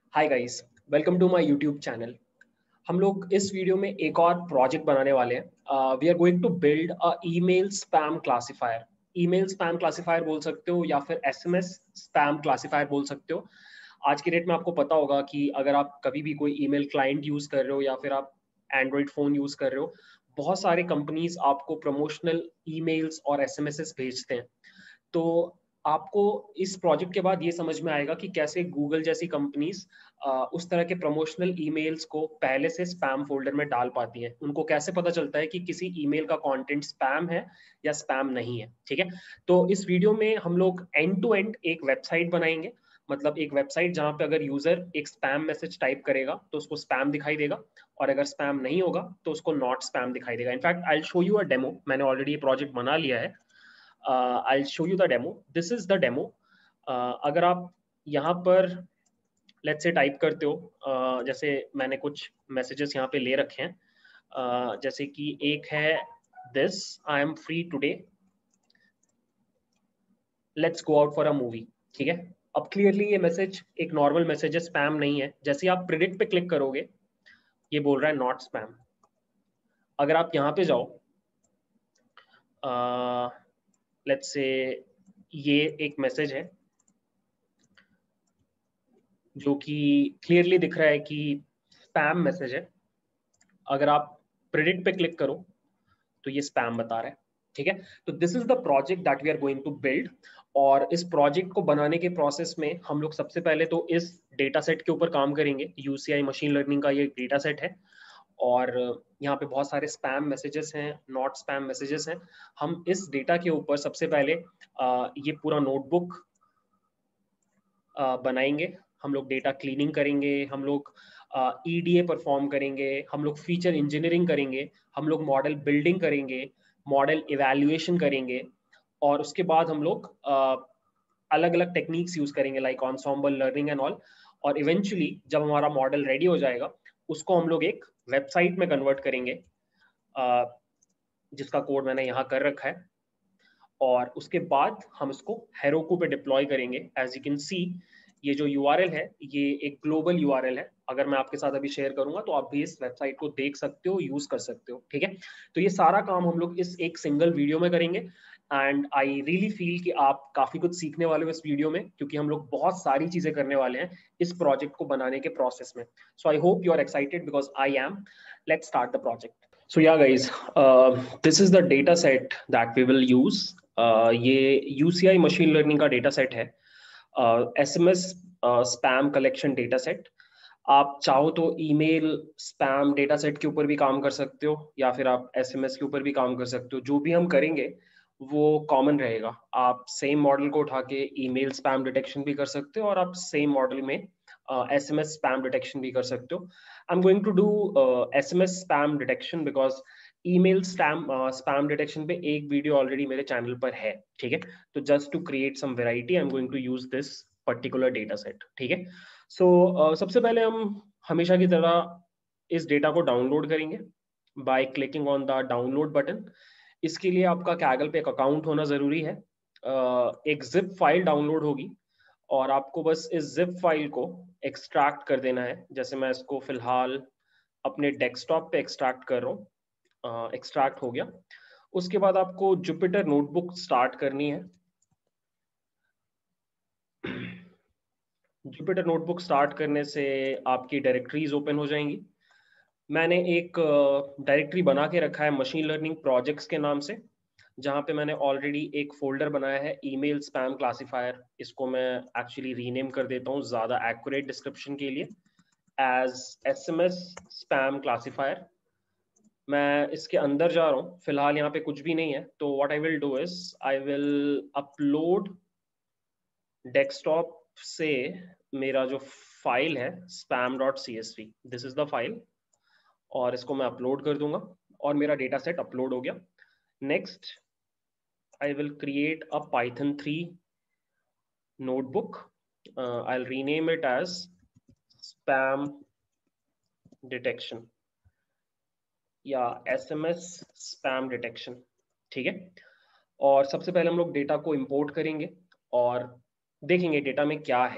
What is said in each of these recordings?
Hi guys, welcome to my YouTube channel. हम लोग इस वीडियो में एक और प्रोजेक्ट बनाने वाले हैं। We are going to build a email spam classifier. Email spam classifier बोल सकते हो या फिर एसएमएस स्पैम क्लासिफायर बोल सकते हो। आज की डेट में आपको पता होगा कि अगर आप कभी भी कोई ईमेल क्लाइंट यूज कर रहे हो या फिर आप एंड्रॉइड फोन यूज कर रहे हो, बहुत सारे कंपनीज आपको प्रमोशनल ईमेल्स और एसएमएस भेजते हैं। तो आपको इस प्रोजेक्ट के बाद ये समझ में आएगा कि कैसे गूगल जैसी कंपनीज उस तरह के प्रमोशनल ईमेल्स को पहले से स्पैम फोल्डर में डाल पाती हैं। उनको कैसे पता चलता है कि किसी ईमेल का कंटेंट स्पैम है या स्पैम नहीं है। ठीक है, तो इस वीडियो में हम लोग एंड टू एंड एक वेबसाइट बनाएंगे। मतलब एक वेबसाइट जहां पे अगर यूजर एक स्पैम मैसेज टाइप करेगा तो उसको स्पैम दिखाई देगा, और अगर स्पैम नहीं होगा तो उसको नॉट स्पैम दिखाई देगा। In fact I will show you a demo. मैंने ऑलरेडी ये प्रोजेक्ट बना लिया है। I'll show you the demo. This is the demo. अगर आप यहाँ पर लेट्स से टाइप करते हो, जैसे मैंने कुछ मैसेजेस यहाँ पे ले रखे हैं। जैसे कि एक है this, I am free today, let's go out for a movie. ठीक है, अब क्लियरली ये मैसेज एक नॉर्मल मैसेज है, स्पैम नहीं है। जैसे आप प्रिडिक्ट पे क्लिक करोगे ये बोल रहा है नॉट स्पैम। अगर आप यहाँ पे जाओ, लेट्स से ये एक मैसेज है जो कि क्लियरली दिख रहा है कि स्पैम मैसेज है। अगर आप प्रेडिक्ट पे क्लिक करो तो ये स्पैम बता रहा है। ठीक है, तो this is the project that we are going to build. और इस प्रोजेक्ट को बनाने के प्रोसेस में हम लोग सबसे पहले तो इस डेटा सेट के ऊपर काम करेंगे। यूसीआई मशीन लर्निंग का ये डेटा सेट है, और यहाँ पे बहुत सारे स्पैम मैसेजेस हैं, नॉट स्पैम मैसेजेस हैं। हम इस डेटा के ऊपर सबसे पहले ये पूरा नोटबुक बनाएंगे। हम लोग डेटा क्लीनिंग करेंगे, हम लोग ईडीए परफॉर्म करेंगे, हम लोग फीचर इंजीनियरिंग करेंगे, हम लोग मॉडल बिल्डिंग करेंगे, मॉडल इवैल्यूएशन करेंगे, और उसके बाद हम लोग अलग अलग टेक्निक्स यूज करेंगे like ensemble learning and all. और इवेंचुअली जब हमारा मॉडल रेडी हो जाएगा उसको हम लोग एक वेबसाइट में कन्वर्ट करेंगे, जिसका कोड मैंने यहाँ कर रखा है। और उसके बाद हम इसको हेरोकू पे डिप्लॉय करेंगे। एज यू कैन सी, ये जो यूआरएल है ये एक ग्लोबल यूआरएल है। अगर मैं आपके साथ अभी शेयर करूंगा तो आप भी इस वेबसाइट को देख सकते हो, यूज कर सकते हो। ठीक है, तो ये सारा काम हम लोग इस एक सिंगल वीडियो में करेंगे। एंड आई रियली फील कि आप काफी कुछ सीखने वाले हो इस वीडियो में, क्योंकि हम लोग बहुत सारी चीजें करने वाले हैं इस प्रोजेक्ट को बनाने के प्रोसेस में। So I hope you are excited because I am. Let's start the project. So yeah, guys, this is the data set that we will use. ये UCI मशीन लर्निंग का डेटा सेट है, SMS spam collection data set. आप चाहो तो email spam data set के ऊपर भी काम कर सकते हो, या फिर आप SMS के ऊपर भी काम कर सकते हो। जो भी हम करेंगे वो कॉमन रहेगा। आप सेम मॉडल को उठा के ईमेल स्पैम डिटेक्शन भी कर सकते हो, और आप सेम मॉडल में SMS स्पैम डिटेक्शन भी कर सकते हो। I am going to do SMS spam detection because email spam detection पे एक वीडियो ऑलरेडी मेरे चैनल पर है। ठीक है, तो just to create some variety I am going to use this particular data set. ठीक है, सो सबसे पहले हम हमेशा की तरह इस डेटा को डाउनलोड करेंगे by clicking on the download button. इसके लिए आपका कैगल पे एक अकाउंट होना जरूरी है। एक जिप फाइल डाउनलोड होगी, और आपको बस इस जिप फाइल को एक्सट्रैक्ट कर देना है। जैसे मैं इसको फिलहाल अपने डेस्कटॉप पे एक्सट्रैक्ट कर रहा हूँ। एक्सट्रैक्ट हो गया। उसके बाद आपको जुपिटर नोटबुक स्टार्ट करनी है। जुपिटर नोटबुक स्टार्ट करने से आपकी डायरेक्टरीज ओपन हो जाएंगी। मैंने एक डायरेक्टरी बना के रखा है मशीन लर्निंग प्रोजेक्ट्स के नाम से, जहाँ पे मैंने ऑलरेडी एक फोल्डर बनाया है ईमेल स्पैम क्लासिफायर। इसको मैं एक्चुअली रीनेम कर देता हूँ ज़्यादा एक्यूरेट डिस्क्रिप्शन के लिए, एज SMS स्पैम क्लासिफायर। मैं इसके अंदर जा रहा हूँ, फिलहाल यहाँ पे कुछ भी नहीं है। तो what I will do is I will upload desktop से मेरा जो फाइल है spam.csv, this is the file, और इसको मैं अपलोड कर दूंगा और मेरा डेटा सेट अपलोड हो गया। Next I will create a Python 3 notebook. I'll rename it as spam detection या SMS spam detection। ठीक है, और सबसे पहले हम लोग डेटा को इंपोर्ट करेंगे और देखेंगे डेटा में क्या है।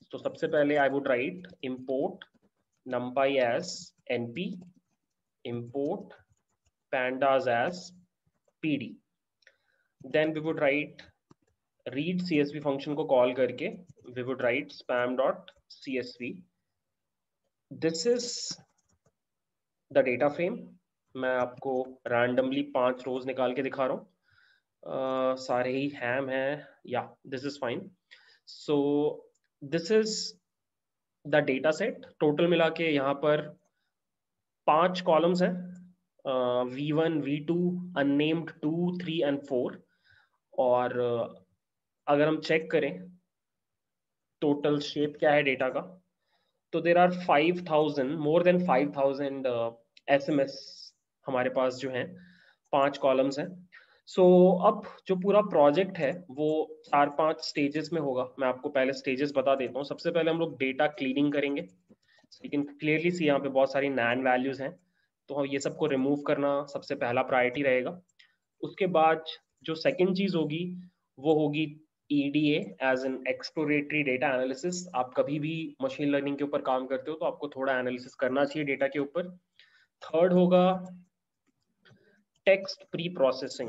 तो सबसे पहले I would write import numpy as np, import pandas as pd. Then we would write read csv function को कॉल करके we would write spam.csv. This is the data frame. मैं आपको randomly 5 रोज निकाल के दिखा रहा हूँ, सारे ही हैम हैं, या this is fine. So this is the data set. Total मिला के यहाँ पर 5 कॉलम्स हैं, V1, V2, unnamed 2, 3 and 4. और अगर हम चेक करें टोटल शेप क्या है डेटा का, तो there are 5000, more than 5000 SMS हमारे पास जो हैं, 5 कॉलम्स हैं. सो अब जो पूरा प्रोजेक्ट है वो 4-5 स्टेजेस में होगा. मैं आपको पहले स्टेजेस बता देता हूँ. सबसे पहले हम लोग डेटा क्लीनिंग करेंगे. यू कैन क्लियरली सी यहाँ पे बहुत सारी नैन वैल्यूज हैं, तो हम ये सबको रिमूव करना सबसे पहला प्रायोरिटी रहेगा. उसके बाद जो सेकंड चीज होगी वो होगी EDA as an exploratory data analysis. आप कभी भी मशीन लर्निंग के ऊपर काम करते हो तो आपको थोड़ा एनालिसिस करना चाहिए डेटा के ऊपर. थर्ड होगा टेक्स्ट प्री प्रोसेसिंग.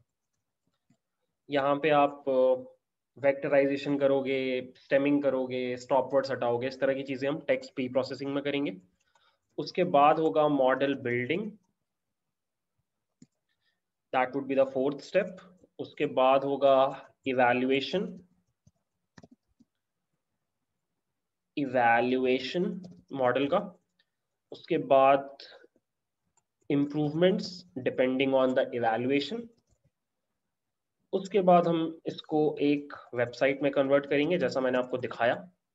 यहाँ पे आप वेक्टराइजेशन करोगे, स्टेमिंग करोगे, स्टॉप वर्ड्स हटाओगे, इस तरह की चीजें हम टेक्स्ट प्री प्रोसेसिंग में करेंगे. उसके बाद होगा model building, that would be the fourth step. उसके बाद होगा इवैल्यूएशन मॉडल का. उसके बाद improvements depending on the evaluation. उसके बाद हम इसको एक वेबसाइट में कन्वर्ट करेंगे जैसा मैंने आपको दिखाया,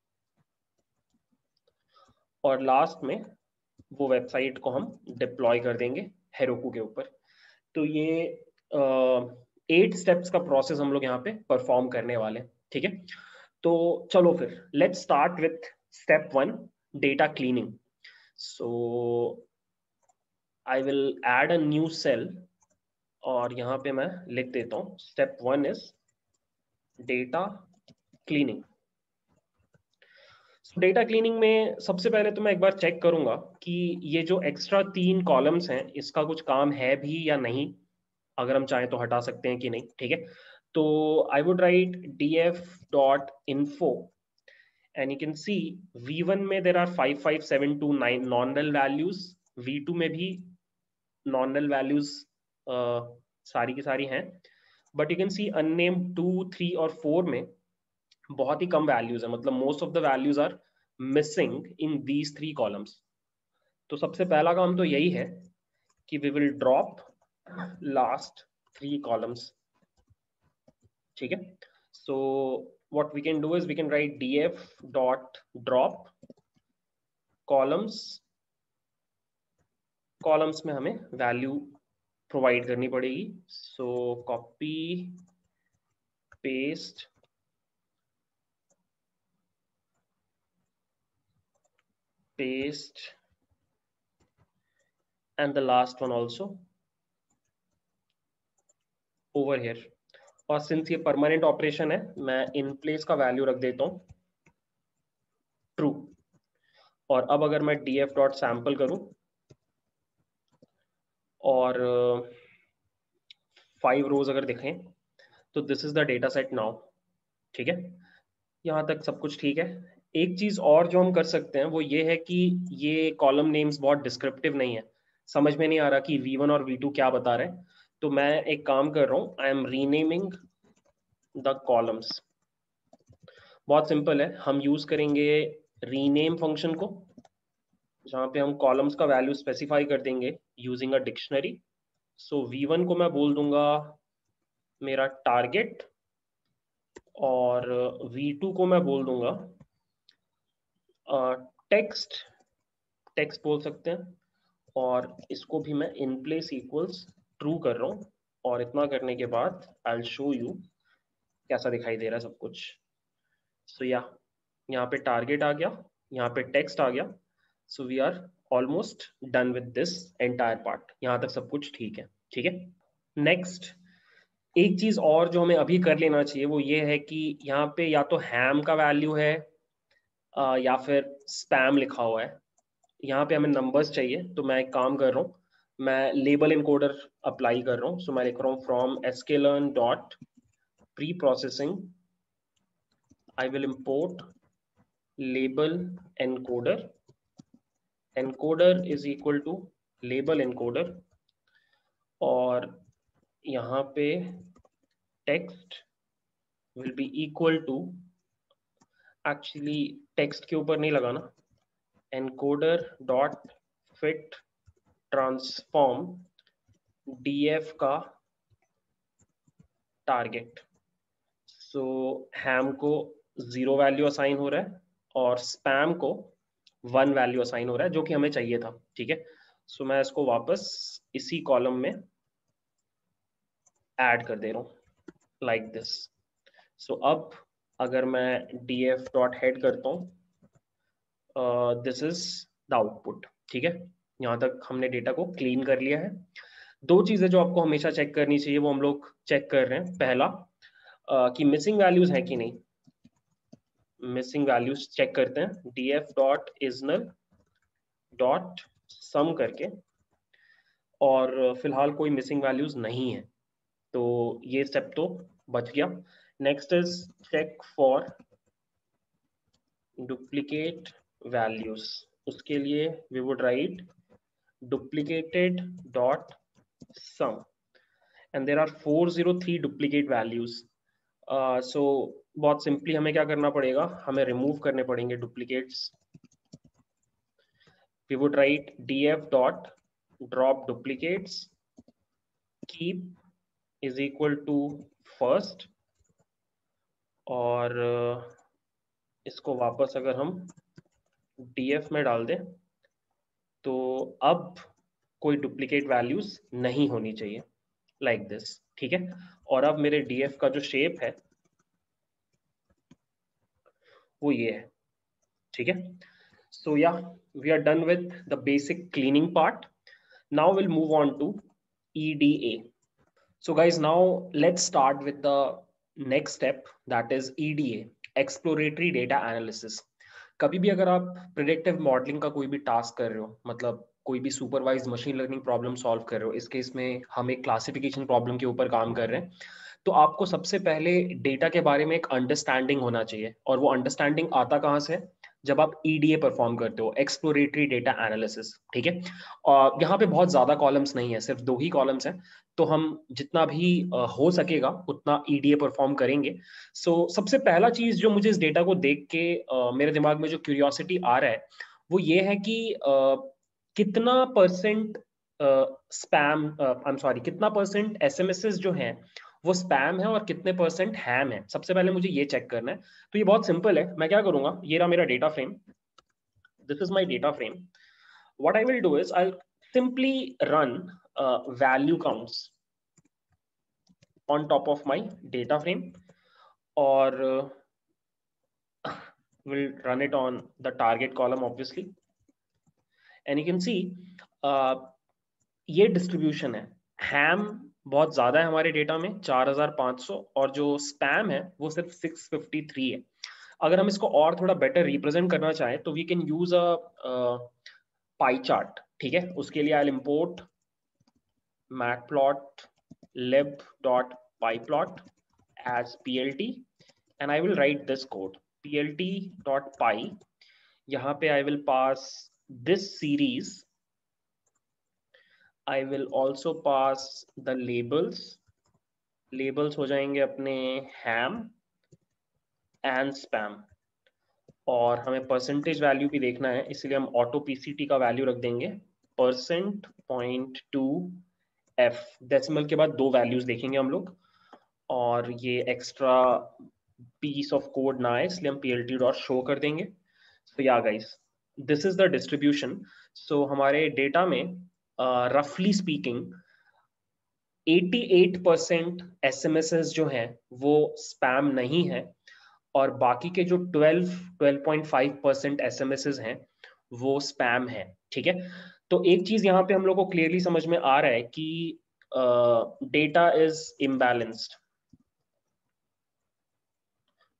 और लास्ट में वो वेबसाइट को हम डिप्लॉय कर देंगे हेरोकू के ऊपर. तो ये 8 स्टेप्स का प्रोसेस हम लोग यहाँ पे परफॉर्म करने वाले हैं. ठीक है, तो चलो फिर let's start with step 1, data cleaning. So I will add a new cell और यहाँ पे मैं लिख देता हूँ step 1 is data cleaning. Data cleaning में सबसे पहले तो मैं एक बार चेक करूंगा कि ये जो एक्स्ट्रा 3 कॉलम्स हैं इसका कुछ काम है भी या नहीं. अगर हम चाहें तो हटा सकते हैं कि नहीं. ठीक है, तो I would write df.info and you can see V1 में there are 55729 नॉन-नल वैल्यूज, V2 में भी नॉन-नल वैल्यूज सारी की सारी हैं, but you can see unnamed 2, 3 और 4 में बहुत ही कम वैल्यूज है. मतलब most of the values are missing in these 3 columns. तो सबसे पहला काम तो यही है कि we will drop last 3 columns. ठीक है, so what we can do is we can write df.drop columns. Columns में हमें वैल्यू प्रोवाइड करनी पड़ेगी. So copy paste and the last one also over here. और सिंस ये परमानेंट ऑपरेशन है मैं इन प्लेस का वैल्यू रख देता हूं ट्रू. और अब अगर मैं df.sample करूं और 5 रोज अगर दिखें तो this is the data set now. ठीक है, यहां तक सब कुछ ठीक है. एक चीज और जो हम कर सकते हैं वो ये है कि ये कॉलम नेम्स बहुत डिस्क्रिप्टिव नहीं है, समझ में नहीं आ रहा कि V1 और V2 क्या बता रहे हैं. तो मैं एक काम कर रहा हूं, I am renaming the columns. बहुत सिंपल है, हम यूज करेंगे रीनेम फंक्शन को जहां पे हम कॉलम्स का वैल्यू स्पेसिफाई कर देंगे using a dictionary. So V1 को मैं बोल दूंगा मेरा टारगेट और V2 को मैं बोल दूंगा टेक्स्ट बोल सकते हैं, और इसको भी मैं इन प्लेस इक्वल्स ट्रू कर रहा हूं. और इतना करने के बाद आई विल शो यू कैसा दिखाई दे रहा है सब कुछ. सो यहाँ पे टारगेट आ गया, यहाँ पे टेक्स्ट आ गया. So we are almost done with this entire part. यहाँ तक सब कुछ ठीक है. ठीक है, नेक्स्ट एक चीज और जो हमें अभी कर लेना चाहिए वो ये है कि यहाँ पे या तो हैम का वैल्यू है या फिर स्पैम लिखा हुआ है। यहाँ पे हमें नंबर्स चाहिए, तो मैं एक काम कर रहा हूँ, मैं लेबल इनकोडर अप्लाई कर रहा हूँ। सो मैं लिख रहा हूँ from sklearn dot preprocessing I will import label encoder, encoder is equal to label encoder, और यहाँ पे text will be equal to, actually text के ऊपर नहीं लगाना, encoder dot fit transform df का टारगेट। सो हैम को 0 value assign हो रहा है और स्पैम को 1 वैल्यू असाइन हो रहा है, जो कि हमें चाहिए था। ठीक है, सो मैं इसको वापस इसी कॉलम में ऐड कर दे रहा हूँ लाइक दिस। सो अब अगर मैं df डॉट हेड करता हूँ, दिस इज द आउटपुट। ठीक है, यहाँ तक हमने डेटा को क्लीन कर लिया है। दो चीजें जो आपको हमेशा चेक करनी चाहिए वो हम लोग चेक कर रहे हैं। पहला कि मिसिंग वैल्यूज है कि नहीं, मिसिंग वैल्यूज चेक करते हैं df dot is null dot sum करके, और फिलहाल कोई मिसिंग वैल्यूज नहीं है, तो ये स्टेप तो बच गया। Next is check for duplicate values. उसके लिए we would write duplicated dot sum and there are 403 duplicate values. So बहुत सिंपली हमें क्या करना पड़ेगा, हमें रिमूव करने पड़ेंगे duplicates. we would write df dot drop duplicates, keep is equal to first, और इसको वापस अगर हम df में डाल दें तो अब कोई डुप्लीकेट वैल्यूज नहीं होनी चाहिए लाइक दिस। ठीक है, और अब मेरे df का जो शेप है वो ये है। ठीक है, so yeah we are done with the basic cleaning part. Now will move on to EDA. So guys, now let's start with the next step, that is EDA, exploratory data analysis. कभी भी अगर आप predictive modelling का कोई भी task कर रहे हो, मतलब कोई भी supervised machine learning problem solve कर रहे हो, इस केस में हम एक क्लासिफिकेशन प्रॉब्लम के ऊपर काम कर रहे हैं, तो आपको सबसे पहले डेटा के बारे में एक अंडरस्टैंडिंग होना चाहिए। और वो अंडरस्टैंडिंग आता कहाँ से, जब आप EDA परफॉर्म करते हो, एक्सप्लोरेटरी डेटा एनालिसिस। ठीक है, और यहाँ पे बहुत ज्यादा कॉलम्स नहीं है, सिर्फ 2 ही कॉलम्स हैं, तो हम जितना भी हो सकेगा उतना EDA परफॉर्म करेंगे। सो सबसे पहला चीज जो मुझे इस डेटा को देख के मेरे दिमाग में जो क्यूरियोसिटी आ रहा है वो ये है कि कितना percent spam, I am sorry, कितना परसेंट एसएमएसेस जो हैं वो स्पैम है और कितने परसेंट हैम है। सबसे पहले मुझे ये चेक करना है। तो ये बहुत सिंपल है, मैं क्या करूंगा, ये रहा मेरा data frame, this is my data frame. What I will do is I simply run value counts on top of my data frame, or will run it on the target column obviously, and you can see ये distribution है। Ham बहुत ज्यादा है हमारे data में 4500, और जो spam है वो सिर्फ 653 है। अगर हम इसको और थोड़ा बेटर रिप्रेजेंट करना चाहें तो we can use a pie chart. ठीक है, उसके लिए I import matplotlib.pyplot as plt and I will write this code plt.py. यहाँ पे I will pass this series. I will also pass the labels. Labels हो जाएंगे अपने ham and spam, और हमें परसेंटेज वैल्यू भी देखना है, इसलिए हम ऑटो PCT का वैल्यू रख देंगे %.2f। डेसिमल के बाद 2 वैल्यूज देखेंगे हम लोग, और ये एक्स्ट्रा पीस ऑफ कोड ना है इसलिए हम plt.show कर देंगे। So yeah guys, this is the distribution. So हमारे डेटा में रफली स्पीकिंग 88% एसएमएसेस जो हैं वो स्पैम नहीं है, और बाकी के जो 12.5% एसएमएसेस हैं वो स्पैम है। ठीक है, तो एक चीज यहाँ पे हम लोग को क्लियरली समझ में आ रहा है कि data is imbalanced,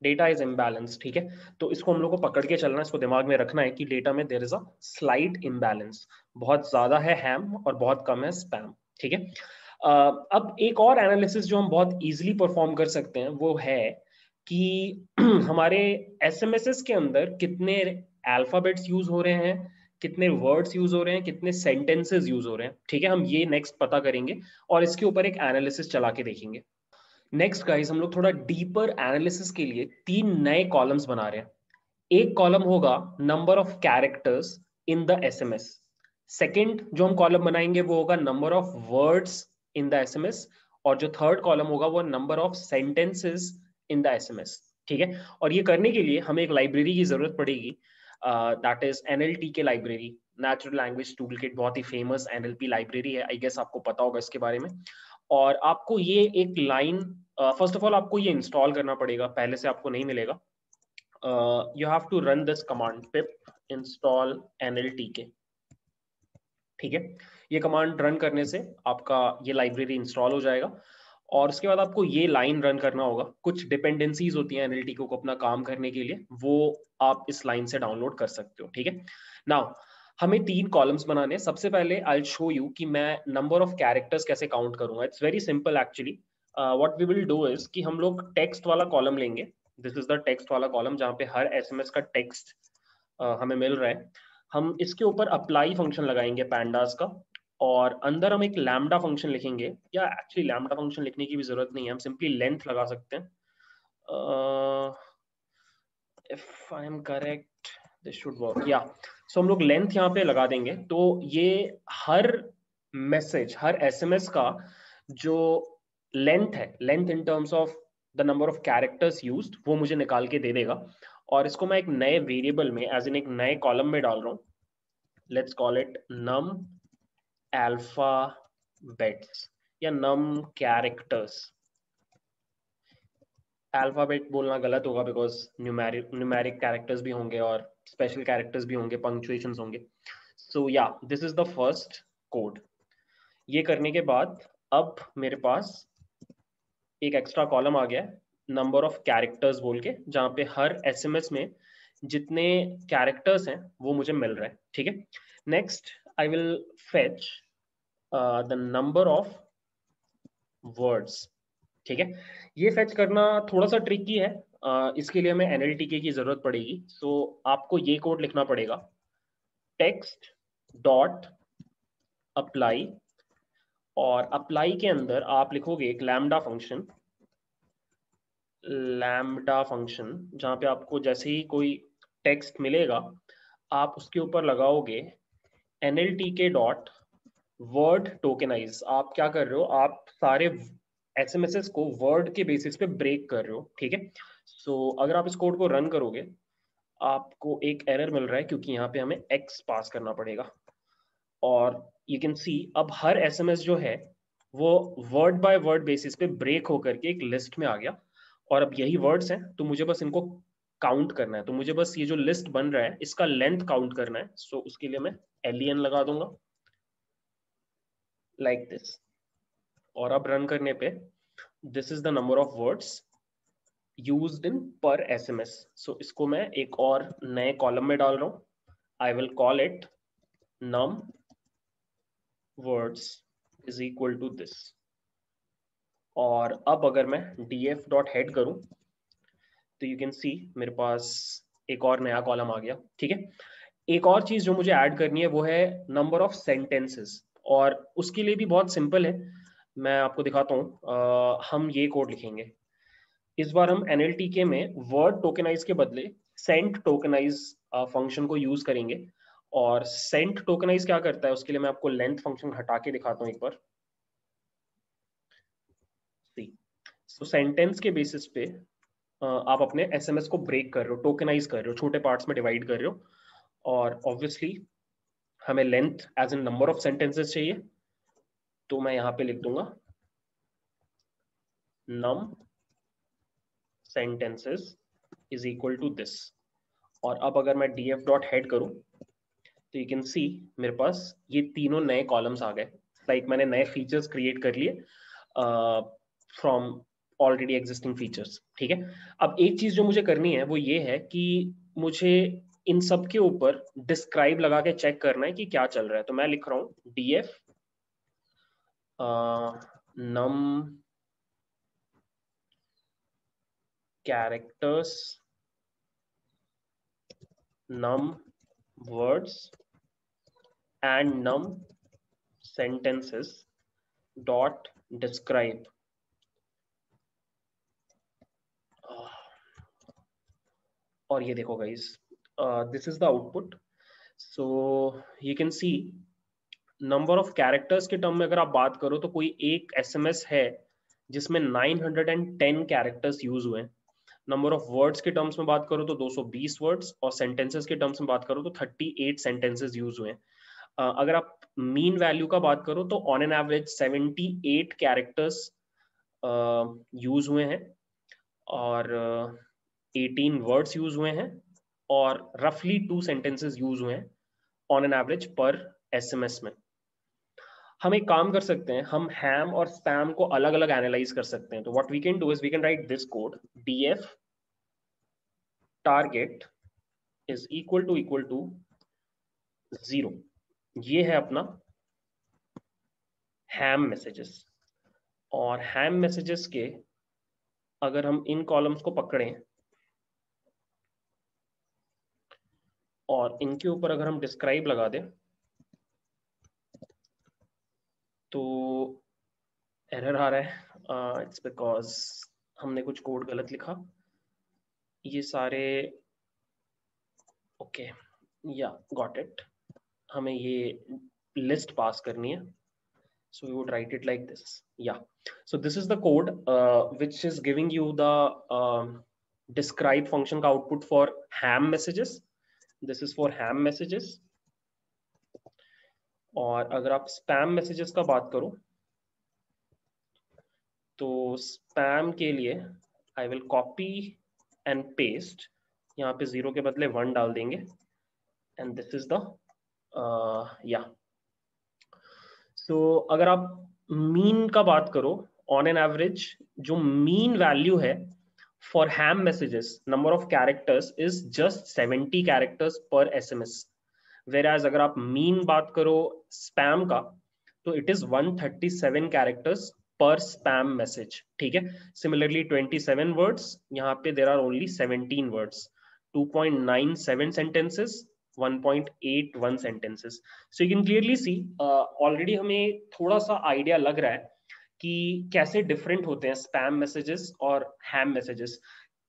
data is imbalance, ठीक है। तो इसको हम लोग को पकड़ के चलना है, इसको दिमाग में रखना है कि डेटा में there is a slight imbalance, बहुत ज्यादा है हैम और बहुत कम है स्पैम, ठीक है। अब एक और एनालिसिस जो हम बहुत इजीली परफॉर्म कर सकते हैं वो है कि हमारे एसएमएसएस के अंदर कितने अल्फाबेट्स यूज हो रहे हैं, कितने वर्ड्स यूज हो रहे हैं, कितने सेंटेंसेस यूज हो रहे हैं, ठीक है। हम ये नेक्स्ट पता करेंगे और इसके ऊपर एक एनालिसिस चला के देखेंगे। नेक्स्ट गाइस, हम लोग थोड़ा डीपर एनालिसिस के लिए 3 नए कॉलम्स बना रहे हैं। एक कॉलम होगा number of characters in the SMS. Second जो हम कॉलम बनाएंगे वो होगा number of words in the SMS. और जो थर्ड कॉलम होगा वो number of sentences in the SMS, ठीक है। और ये करने के लिए हमें एक लाइब्रेरी की जरूरत पड़ेगी, that is NLTK library, natural language toolkit, बहुत ही फेमस एनएलपी लाइब्रेरी है, आई गेस आपको पता होगा इसके बारे में। और आपको ये एक लाइन, फर्स्ट ऑफ ऑल आपको ये इंस्टॉल करना पड़ेगा, पहले से आपको नहीं मिलेगा। You have to run this command pip install nltk, ठीक है। ये कमांड रन करने से आपका ये लाइब्रेरी इंस्टॉल हो जाएगा और उसके बाद आपको ये लाइन रन करना होगा। कुछ डिपेंडेंसीज होती हैं एनएलटीके को अपना काम करने के लिए, वो आप इस लाइन से डाउनलोड कर सकते हो, ठीक है। नाउ हमें 3 कॉलम्स बनाने हैं। सबसे पहले आई विल शो यू कि मैं नंबर ऑफ कैरेक्टर्स कैसे काउंट करूंगा। It's very simple actually. What we will do is कि हम लोग टेक्स्ट वाला कॉलम लेंगे। दिस इज द टेक्स्ट वाला कॉलम जहाँ पे हर एसएमएस का टेक्स्ट हमें मिल रहा है। हम इसके ऊपर अप्लाई फंक्शन लगाएंगे पैंडास का, और अंदर हम एक लैम्डा फंक्शन लिखेंगे, या एक्चुअली लैम्डा फंक्शन लिखने की भी जरूरत नहीं है, हम सिंपली लेंथ लगा सकते हैं। If I am correct this should work, yeah so हम लोग लेंथ यहाँ पे लगा देंगे। तो ये हर मैसेज, हर एसएमएस का जो लेंथ है, length in terms of the number of characters used, वो मुझे निकाल के दे देगा। और इसको मैं एक नए वेरिएबल में, एज इन एक नए कॉलम में डाल रहा हूँ। Let's call it num alphabets या num characters। अल्फाबेट बोलना गलत होगा बिकॉज न्यूमेरिक कैरेक्टर्स भी होंगे और स्पेशल कैरेक्टर्स भी होंगे, पंक्चुएशंस होंगे। So yeah this is the first code. ये करने के बाद अब मेरे पास एक एक्स्ट्रा कॉलम आ गया है नंबर ऑफ कैरेक्टर्स बोल के, जहाँ पे हर एसएमएस में जितने कैरेक्टर्स हैं वो मुझे मिल रहे हैं, ठीक है। Next I will fetch the number of words, ठीक है। ये फेच करना थोड़ा सा ट्रिकी है, इसके लिए हमें एनएलटीके की जरूरत पड़ेगी। सो आपको ये कोड लिखना पड़ेगा, टेक्स्ट डॉट अप्लाई, और अप्लाई के अंदर आप लिखोगे एक लैम्डा फंक्शन, जहां पे आपको जैसे ही कोई टेक्स्ट मिलेगा आप उसके ऊपर लगाओगे nltk डॉट वर्ड टोकेनाइज। आप क्या कर रहे हो, आप सारे एसएमएसएस को वर्ड के बेसिस पे ब्रेक कर रहे हो, ठीक है। सो अगर आप इस कोड को रन करोगे आपको एक एरर मिल रहा है क्योंकि यहाँ पे हमें x पास करना पड़ेगा। और यू कैन सी अब हर एसएमएस जो है वो वर्ड बाय वर्ड बेसिस पे ब्रेक होकर के एक लिस्ट में आ गया। और अब यही वर्ड्स हैं तो मुझे बस इनको काउंट करना है। तो मुझे बस ये जो लिस्ट बन रहा है इसका लेंथ काउंट करना है। सो उसके लिए मैं len लगा दूंगा लाइक दिस, और अब रन करने पे this is the number of words used in per SMS. सो इसको मैं एक और नए कॉलम में डाल रहा हूं। I will call it num words is equal to this। और अब अगर मैं df डॉट हेड करूं तो यू कैन सी मेरे पास एक और नया कॉलम आ गया, ठीक है। एक और चीज जो मुझे ऐड करनी है वो है नंबर ऑफ सेंटेंसेस, और उसके लिए भी बहुत सिंपल है, मैं आपको दिखाता हूँ। हम ये कोड लिखेंगे। इस बार हम एनएलटीके में वर्ड टोकेनाइज के बदले सेंट टोकेनाइज फंक्शन को यूज करेंगे। और सेंट टोकेनाइज क्या करता है उसके लिए मैं आपको लेंथ फंक्शन हटा के दिखाता हूँ एक बार। सो सेंटेंस के बेसिस पे आप अपने एसएमएस को ब्रेक कर रहे हो, टोकेनाइज कर रहे हो, छोटे पार्ट्स में डिवाइड कर रहे हो। और ऑब्वियसली हमें length as in number of sentences चाहिए, तो मैं यहाँ पे लिख दूंगा num sentences is equal to this। और अब अगर मैं df डॉट हेड करूं तो यू कैन सी मेरे पास ये तीनों नए कॉलम्स आ गए। लाइक मैंने नए फीचर्स क्रिएट कर लिए फ्रॉम ऑलरेडी एग्जिस्टिंग फीचर्स। ठीक है, अब एक चीज जो मुझे करनी है वो ये है कि मुझे इन सब के ऊपर डिस्क्राइब लगा के चेक करना है कि क्या चल रहा है। तो मैं लिख रहा हूं df num characters num words and num sentences dot describe। और ये देखो guys, this is the output. So you can see number of characters के टर्म में अगर आप बात करो तो कोई एक एसएमएस है जिसमें 910 कैरेक्टर्स यूज हुए हैं। नंबर ऑफ वर्ड्स के टर्म्स में बात करो तो 220 वर्ड्स, और सेंटेंसेस के टर्म्स में बात करो तो 38 सेंटेंसेस यूज हुए हैं। अगर आप मीन वैल्यू का बात करो तो on an average 78 characters use हुए हैं, और 18 वर्ड्स यूज हुए हैं, और रफली 2 सेंटेंसेस यूज हुए हैं on an average per SMS में। हम एक काम कर सकते हैं, हम हैम और स्पैम को अलग अलग एनालाइज कर सकते हैं। तो what we can do is we can write this code df target is equal to 0। ये है अपना हैम मैसेजेस, और हैम मैसेजेस के अगर हम इन कॉलम्स को पकड़ें और इनके ऊपर अगर हम डिस्क्राइब लगा दें तो एरर आ रहा है। इट्स बिकॉज हमने कुछ कोड गलत लिखा। ये सारे ओके, या गॉट इट, हमें ये लिस्ट पास करनी है। So we would write it like this. Yeah. So this is the code which is giving you the describe function का output for ham messages. This is for ham messages. और अगर आप spam messages का बात करो तो spam के लिए I will copy and paste, यहाँ पे 0 के बदले 1 डाल देंगे, and this is the yeah. So अगर आप मीन का बात करो, ऑन एन एवरेज जो मीन वैल्यू है for ham messages number of characters is just 70 characters per SMS. Whereas अगर आप मीन बात करो स्पैम का तो it is 137 characters per spam message. ठीक है, सिमिलरली 27 वर्ड्स, यहाँ पे there are only 17 words, 2.97 sentences, 1.81 sentences. So you can clearly see already हमें थोड़ा सा आइडिया लग रहा है कि कैसे डिफरेंट होते हैं स्पैम मैसेजेस और ham messages.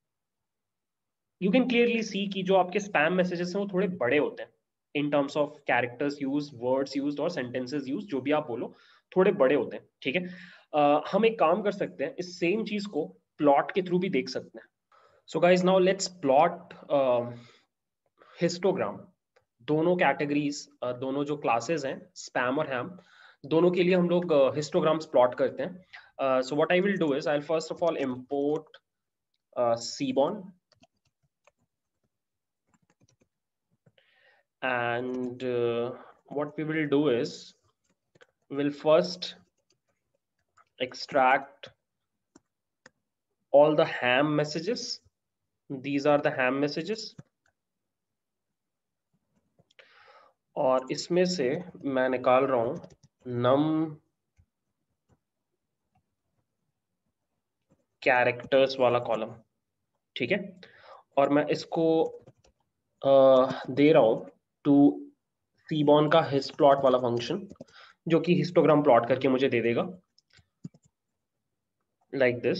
You can clearly see कि जो आपके स्पैम मैसेजेस हैं वो थोड़े बड़े होते हैं in terms of characters use, words use और सेंटेंसेस यूज, जो भी आप बोलो थोड़े बड़े होते हैं। ठीक है, हम एक काम कर सकते हैं, इस सेम चीज को प्लॉट के थ्रू भी देख सकते हैं। So guys now let's plot histogram. दोनों कैटेगरीज, दोनों जो क्लासेस हैं स्पैम और हैम, दोनों के लिए हम लोग हिस्टोग्राम्स प्लॉट करते हैं। So what I will do is I will first of all import Seaborn, and what we will do is we'll first extract all the ham messages. These are the ham messages, और इसमें से मैं निकाल रहा हूं num characters वाला column. ठीक है, और मैं इसको दे रहा हूं टू Seaborn का हिस्ट प्लॉट वाला फंक्शन, जो कि हिस्टोग्राम प्लॉट करके मुझे दे देगा like this.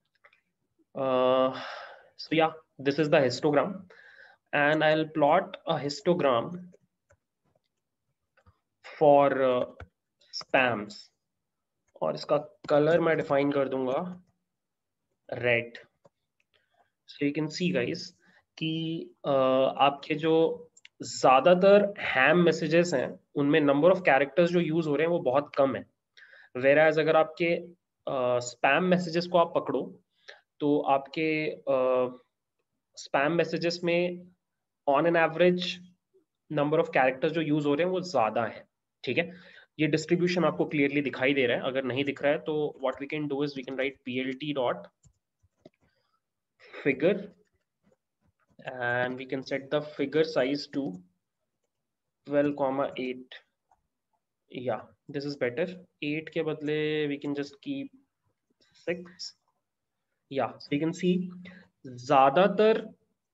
So yeah, this is the histogram, and I'll plot a histogram for spams, और इसका कलर मैं डिफाइन कर दूंगा red. So you can see guys कि आपके जो ज्यादातर हैम मैसेजेस हैं उनमें नंबर ऑफ कैरेक्टर्स जो यूज हो रहे हैं वो बहुत कम है। वेराज अगर आपके स्पैम मैसेजेस को आप पकड़ो तो आपके स्पैम मैसेजेस में on an average number of characters जो यूज हो रहे हैं वो ज्यादा है। ठीक है, ये डिस्ट्रीब्यूशन आपको क्लियरली दिखाई दे रहा है? अगर नहीं दिख रहा है तो what we can do is we can write plt dot figure and we can set the figure size to 12,8. yeah, this is better. 8 के बदले we can just keep 6. yeah, so you can see ज्यादातर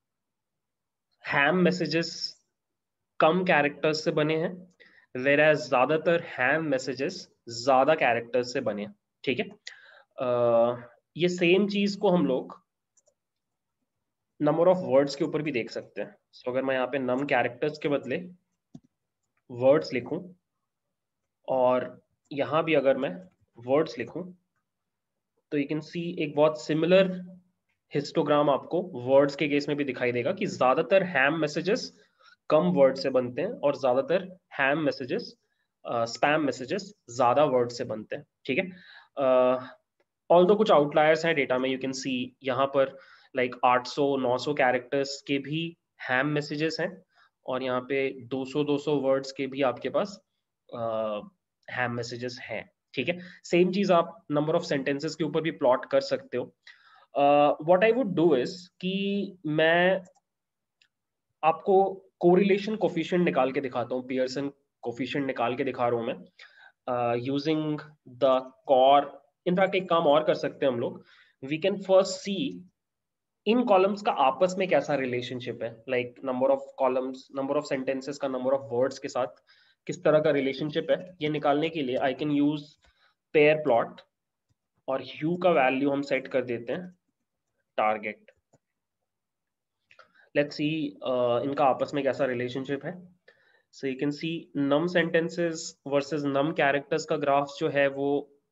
ham messages कम characters से बने हैं, whereas ज्यादातर ham messages ज्यादा characters से बने हैं। ठीक है, ये सेम चीज को हम लोग नंबर ऑफ वर्ड्स के ऊपर भी देख सकते हैं। so, अगर मैं यहाँ पे नम कैरेक्टर्स के बदले वर्ड्स लिखूं और यहाँ भी अगर मैं वर्ड्स लिखूं तो यू कैन सी एक बहुत सिमिलर हिस्टोग्राम आपको वर्ड्स के केस में भी दिखाई देगा कि ज्यादातर हैम मैसेजेस कम वर्ड से बनते हैं और ज्यादातर हैम मैसेजेस स्पैम मैसेजेस ज्यादा वर्ड से बनते हैं। ठीक है, ऑल्दो कुछ आउटलायर्स हैं डेटा में, यू कैन सी यहाँ पर लाइक 800-900 कैरेक्टर्स के भी हैम मैसेजेस हैं और यहाँ पे 200-200 वर्ड्स के भी आपके पास हैम मैसेजेस हैं। ठीक है, सेम चीज आप नंबर ऑफ सेंटेंसेस के ऊपर भी प्लॉट कर सकते हो। What I would do is कि मैं आपको कोरिलेशन कोफिशिएंट निकाल के दिखाता हूँ, पियर्सन कोफिशिएंट निकाल के दिखा रहा हूँ मैं यूजिंग द कॉर। इनफैक्ट एक काम और कर सकते हैं हम लोग, वी कैन फर्स्ट सी इन कॉलम्स का आपस में कैसा रिलेशनशिप है, like number of columns, number of sentences का नंबर ऑफ वर्ड्स के साथ किस तरह का रिलेशनशिप है। ये निकालने के लिए I can use pair plot और ह्यू का वैल्यू हम सेट कर देते हैं टारगेट। लेट्स सी इनका आपस में कैसा रिलेशनशिप है। So you can see num sentences versus num characters का ग्राफ जो है वो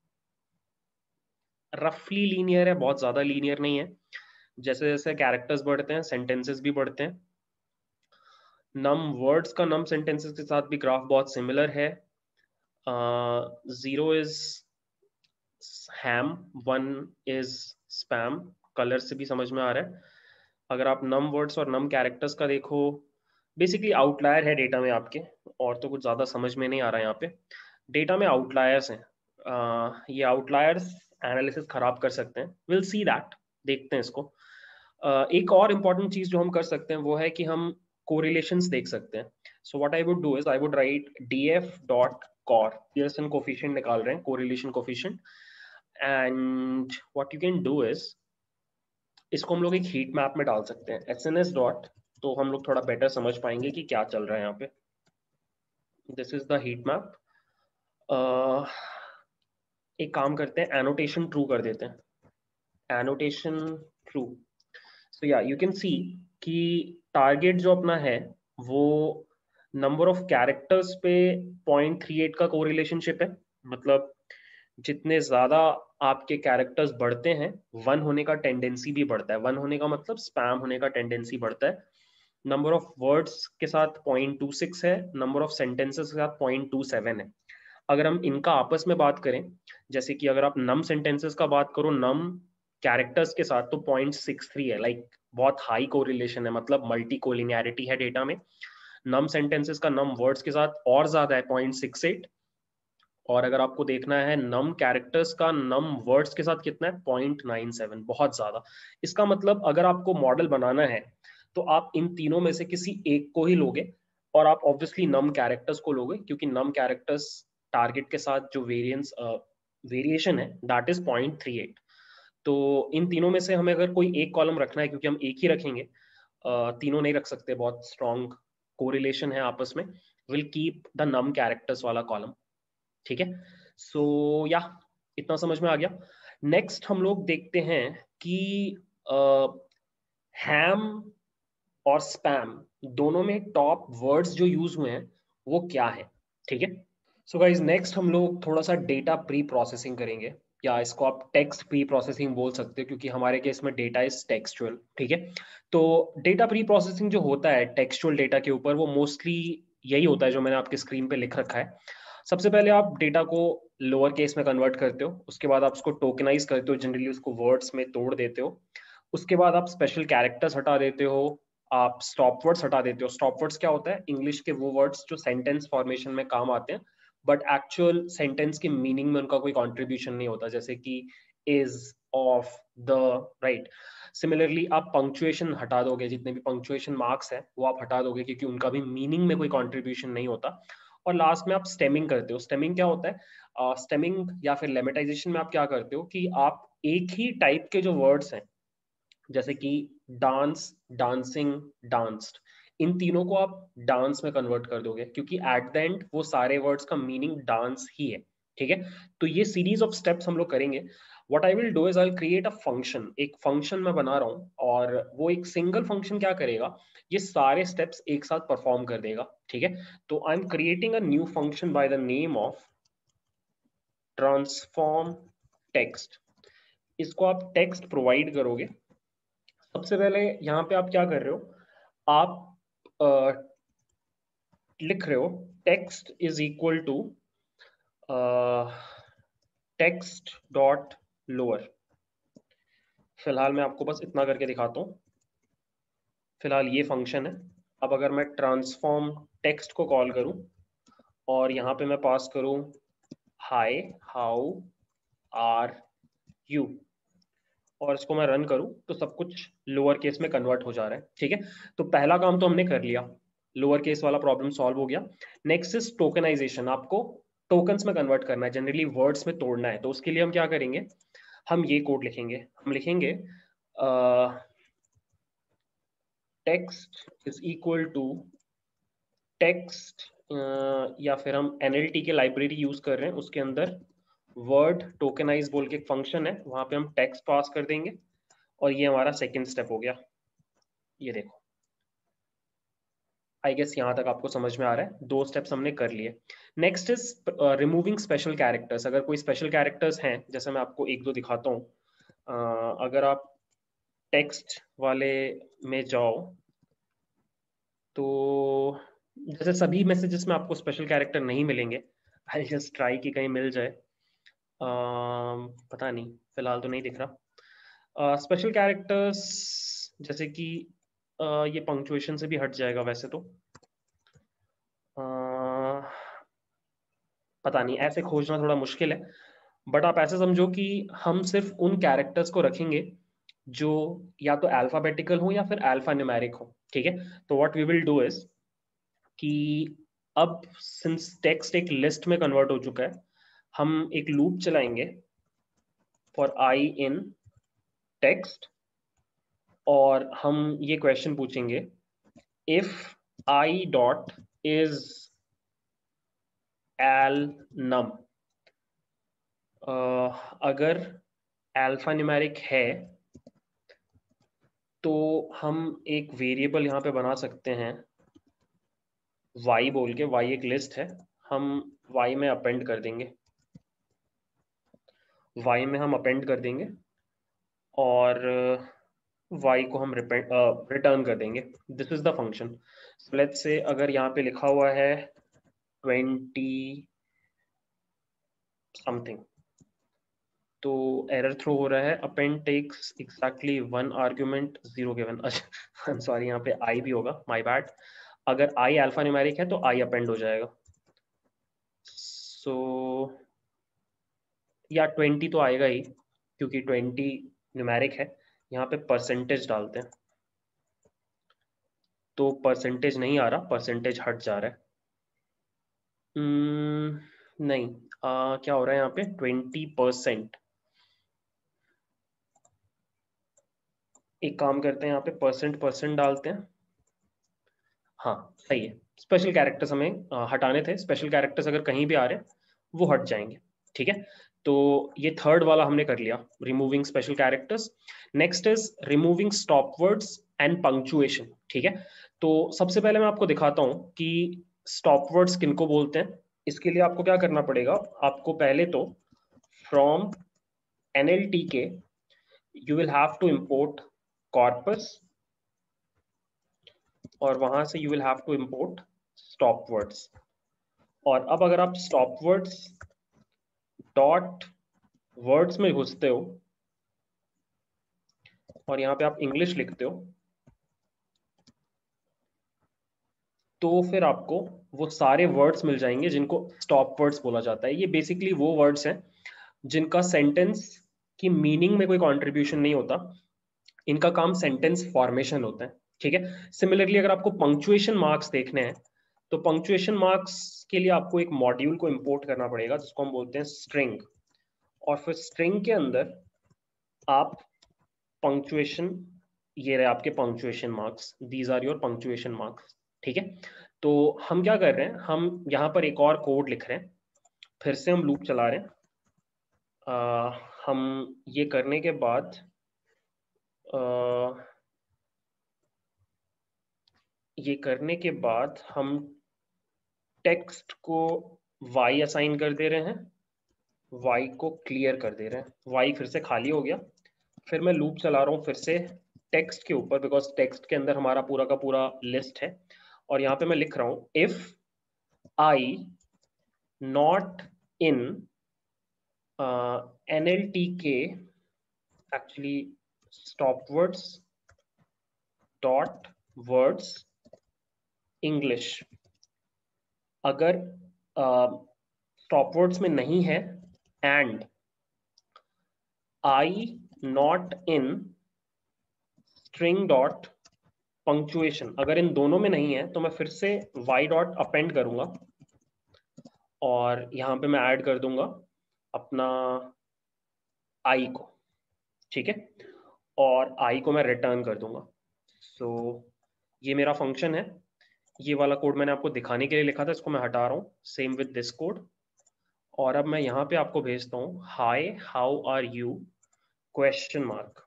रफली लीनियर है, बहुत ज्यादा लीनियर नहीं है। जैसे जैसे कैरेक्टर्स बढ़ते हैं सेंटेंसेस भी बढ़ते हैं। नम वर्ड्स का नम सेंटेंसेस के साथ भी ग्राफ बहुत सिमिलर है। 0 is ham, 1 is spam, colour से भी समझ में आ रहा है। अगर आप नम वर्ड्स और नम कैरेक्टर्स का देखो, बेसिकली आउटलायर है डेटा में आपके, और तो कुछ ज्यादा समझ में नहीं आ रहा है यहाँ पे। डेटा में आउटलायर्स हैं, ये आउटलायर्स एनालिसिस खराब कर सकते हैं। विल सी दैट, देखते हैं इसको। एक और इम्पॉर्टेंट चीज जो हम कर सकते हैं वो है कि हम कोरिलेशंस देख सकते हैं। So what I would do is I would write df.cor, Pearson coefficient निकाल रहे हैं, correlation coefficient. And what you can do is इसको हम लोग एक हीट मैप में डाल सकते हैं, SNS डॉट, तो हम लोग थोड़ा बेटर समझ पाएंगे कि क्या चल रहा है यहाँ पे। This is the heat map. एक काम करते हैं, एनोटेशन ट्रू कर देते हैं, annotation true. So yeah you can सी कि टारगेट जो अपना है वो नंबर ऑफ कैरेक्टर्स पे 0.38 का कोरिलेशनशिप है। मतलब जितने ज्यादा आपके कैरेक्टर्स बढ़ते हैं 1 होने का टेंडेंसी भी बढ़ता है। 1 होने का मतलब स्पैम होने का टेंडेंसी बढ़ता है। नंबर ऑफ वर्ड्स के साथ 0.26 है, नंबर ऑफ सेंटेंसेस के साथ 0.27 है। अगर हम इनका आपस में बात करें, जैसे कि अगर आप नम सेंटेंसेस का बात करो नम कैरेक्टर्स के साथ, तो 0.63 है, लाइक बहुत हाई कोरिलेशन है, मतलब मल्टी कोलिनियरिटी है डेटा में। नम सेंटेंसेस का नम वर्ड्स के साथ और ज्यादा है 0.68, और अगर आपको देखना है नम कैरेक्टर्स का नम वर्ड्स के साथ कितना है 0.97, बहुत ज्यादा। इसका मतलब अगर आपको मॉडल बनाना है तो आप इन तीनों में से किसी एक को ही लोगे, और आप ऑब्वियसली नम कैरेक्टर्स को लोगे क्योंकि नम कैरेक्टर्स टारगेट के साथ जो वेरिएशन है दैट इज 0.38। तो इन तीनों में से हमें अगर कोई एक कॉलम रखना है, क्योंकि हम एक ही रखेंगे, तीनों नहीं रख सकते, बहुत स्ट्रॉन्ग कोरिलेशन है आपस में, will keep the num characters वाला कॉलम। ठीक है, सो या इतना समझ में आ गया। नेक्स्ट हम लोग देखते हैं कि हैम और स्पैम दोनों में टॉप वर्ड्स जो यूज हुए हैं वो क्या है। ठीक है, सो गाइस नेक्स्ट हम लोग थोड़ा सा डेटा प्री प्रोसेसिंग करेंगे, या इसको आप टेक्स्ट प्री प्रोसेसिंग बोल सकते हो क्योंकि हमारे केस में डेटा इज टेक्सचुअल। ठीक है, तो डेटा प्री प्रोसेसिंग जो होता है टेक्सचुअल डेटा के ऊपर, वो मोस्टली यही होता है जो मैंने आपके स्क्रीन पे लिख रखा है। सबसे पहले आप डेटा को लोअर केस में कन्वर्ट करते हो, उसके बाद आप उसको टोकनाइज करते हो, जनरली उसको वर्ड्स में तोड़ देते हो। उसके बाद आप स्पेशल कैरेक्टर्स हटा देते हो, आप स्टॉप वर्ड्स हटा देते हो। स्टॉप वर्ड्स क्या होता है, इंग्लिश के वो वर्ड्स जो सेंटेंस फॉर्मेशन में काम आते हैं बट एक्चुअल सेंटेंस के मीनिंग में उनका कोई कॉन्ट्रीब्यूशन नहीं होता, जैसे कि is, of, the, right. Similarly आप पंक्चुएशन हटा दोगे, जितने भी पंक्चुएशन मार्क्स है वो आप हटा दोगे, क्योंकि उनका भी मीनिंग में कोई कॉन्ट्रीब्यूशन नहीं होता। और लास्ट में आप स्टेमिंग करते हो। स्टेमिंग क्या होता है? स्टेमिंग या फिर लेमेटाइजेशन में आप क्या करते हो कि आप एक ही टाइप के जो वर्ड्स हैं, जैसे कि डांस, डांसिंग, डांस्ड, इन तीनों को आप डांस में कन्वर्ट कर दोगे, क्योंकि एट द एंड वो सारे वर्ड्स का मीनिंग डांस ही है। ठीक है, तो ये सीरीज ऑफ स्टेप्स हम लोग करेंगे। What I will do is I will create a function. एक फंक्शन मैं बना रहा हूँ, और वो एक सिंगल फंक्शन क्या करेगा, ये सारे स्टेप्स एक साथ परफॉर्म कर देगा। ठीक है, तो I am creating a new function by the name of transform text. इसको आप टेक्स्ट प्रोवाइड करोगे। सबसे पहले यहाँ पे आप क्या कर रहे हो, आप लिख रहे हो text is equal to text dot lower. फिलहाल मैं आपको बस इतना करके दिखाता हूँ। फिलहाल ये फंक्शन है। अब अगर मैं ट्रांसफॉर्म टेक्स्ट को कॉल करूँ और यहाँ पे मैं पास करूँ हाय, हाउ आर यू, और इसको मैं रन करूँ तो सब कुछ लोअर केस में कन्वर्ट हो जा रहा है। ठीक है, तो पहला काम तो हमने कर लिया, लोअर केस वाला प्रॉब्लम सॉल्व हो गया। Next is tokenization. आपको टोकन्स में कन्वर्ट करना है, जनरली वर्ड्स में तोड़ना है। तो उसके लिए हम क्या करेंगे, हम ये कोड लिखेंगे। हम लिखेंगे text is equal to text, या फिर हम NLT के लाइब्रेरी यूज कर रहे हैं, उसके अंदर वर्ड टोकनाइज बोल के एक फंक्शन है, वहां पे हम टेक्स्ट पास कर देंगे। और ये हमारा सेकेंड स्टेप हो गया। ये देखो, आई गेस यहाँ तक आपको समझ में आ रहा है। दो स्टेप्स हमने कर लिए। Next is removing special characters. अगर कोई स्पेशल कैरेक्टर्स हैं, जैसे मैं आपको एक दो दिखाता हूँ। अगर आप टेक्स्ट वाले में जाओ तो जैसे सभी मैसेजेस में आपको स्पेशल कैरेक्टर नहीं मिलेंगे। आई जस्ट ट्राई कि कहीं मिल जाए। पता नहीं, फिलहाल तो नहीं दिख रहा स्पेशल कैरेक्टर्स। जैसे कि ये पंक्चुएशन से भी हट जाएगा वैसे तो। पता नहीं, ऐसे खोजना थोड़ा मुश्किल है। बट आप ऐसे समझो कि हम सिर्फ उन कैरेक्टर्स को रखेंगे जो या तो अल्फाबेटिकल हो या फिर अल्फा न्यूमेरिक हो। ठीक है, तो what we will do is कि अब सिंस टेक्स्ट एक लिस्ट में कन्वर्ट हो चुका है, हम एक लूप चलाएंगे फॉर आई इन टेक्स्ट, और हम ये क्वेश्चन पूछेंगे if I dot is al num. अगर अल्फा न्यूमेरिक है तो हम एक वेरिएबल यहाँ पे बना सकते हैं y बोल के। y एक लिस्ट है, हम y में अपेंड कर देंगे। y में हम अपेंड कर देंगे और y को हम रिटर्न कर देंगे। This is the function. Let's say अगर यहाँ पे लिखा हुआ है 20 समथिंग, तो एरर थ्रो हो रहा है append takes exactly one argument 0 given. अच्छा, आई एम सॉरी, यहाँ पे आई भी होगा, माय बैड। अगर आई अल्फा न्यूमेरिक है तो आई अपेंड हो जाएगा। सो या 20 तो आएगा ही, क्योंकि 20 न्यूमेरिक है। यहाँ पे परसेंटेज डालते हैं, तो परसेंटेज नहीं आ रहा, परसेंटेज हट जा रहा है। नहीं, क्या हो रहा है यहाँ पे 20%। एक काम करते हैं, यहाँ पे परसेंट परसेंट डालते हैं। हाँ सही है, स्पेशल कैरेक्टर्स हमें हटाने थे। स्पेशल कैरेक्टर्स अगर कहीं भी आ रहे हैं वो हट जाएंगे। ठीक है, तो ये थर्ड वाला हमने कर लिया, removing special characters. Next is removing stop words and punctuation. ठीक है, तो सबसे पहले मैं आपको दिखाता हूँ कि स्टॉप वर्ड्स किनको बोलते हैं। इसके लिए आपको क्या करना पड़ेगा, आपको पहले तो from NLT K you will have to import corpus, और वहां से you will have to import stop words. और अब अगर आप स्टॉप वर्ड्स डॉट वर्ड्स में घुसते हो और यहाँ पे आप इंग्लिश लिखते हो, तो फिर आपको वो सारे वर्ड्स मिल जाएंगे जिनको स्टॉप वर्ड्स बोला जाता है। ये बेसिकली वो वर्ड्स हैं जिनका सेंटेंस की मीनिंग में कोई कंट्रीब्यूशन नहीं होता, इनका काम सेंटेंस फॉर्मेशन होता है। ठीक है। सिमिलरली अगर आपको पंक्चुएशन मार्क्स देखने हैं तो पंक्चुएशन मार्क्स के लिए आपको एक मॉड्यूल को इंपोर्ट करना पड़ेगा जिसको हम बोलते हैं स्ट्रिंग, और फिर स्ट्रिंग के अंदर आप पंक्चुएशन, ये रहे आपके punctuation marks, these are your punctuation marks. ठीक है। तो हम क्या कर रहे हैं, हम यहाँ पर एक और कोड लिख रहे हैं, फिर से हम लूप चला रहे हैं। हम ये करने के बाद हम टेक्स्ट को y असाइन कर दे रहे हैं, y को क्लियर कर दे रहे हैं, y फिर से खाली हो गया। फिर मैं लूप चला रहा हूँ फिर से टेक्स्ट के ऊपर, बिकॉज टेक्स्ट के अंदर हमारा पूरा का पूरा लिस्ट है, और यहाँ पे मैं लिख रहा हूँ if i not in NLTK, actually stop words dot words English, अगर स्टॉप वर्ड्स में नहीं है, and i not in string dot punctuation, अगर इन दोनों में नहीं है तो मैं फिर से y डॉट अपेंड करूंगा और यहाँ पे मैं ऐड कर दूंगा अपना i को। ठीक है। और i को मैं रिटर्न कर दूंगा। सो ये मेरा फंक्शन है, ये वाला कोड मैंने आपको दिखाने के लिए लिखा था, इसको मैं हटा रहा हूँ, सेम विद दिस कोड। और अब मैं यहाँ पे आपको भेजता हूँ hi how are you question mark.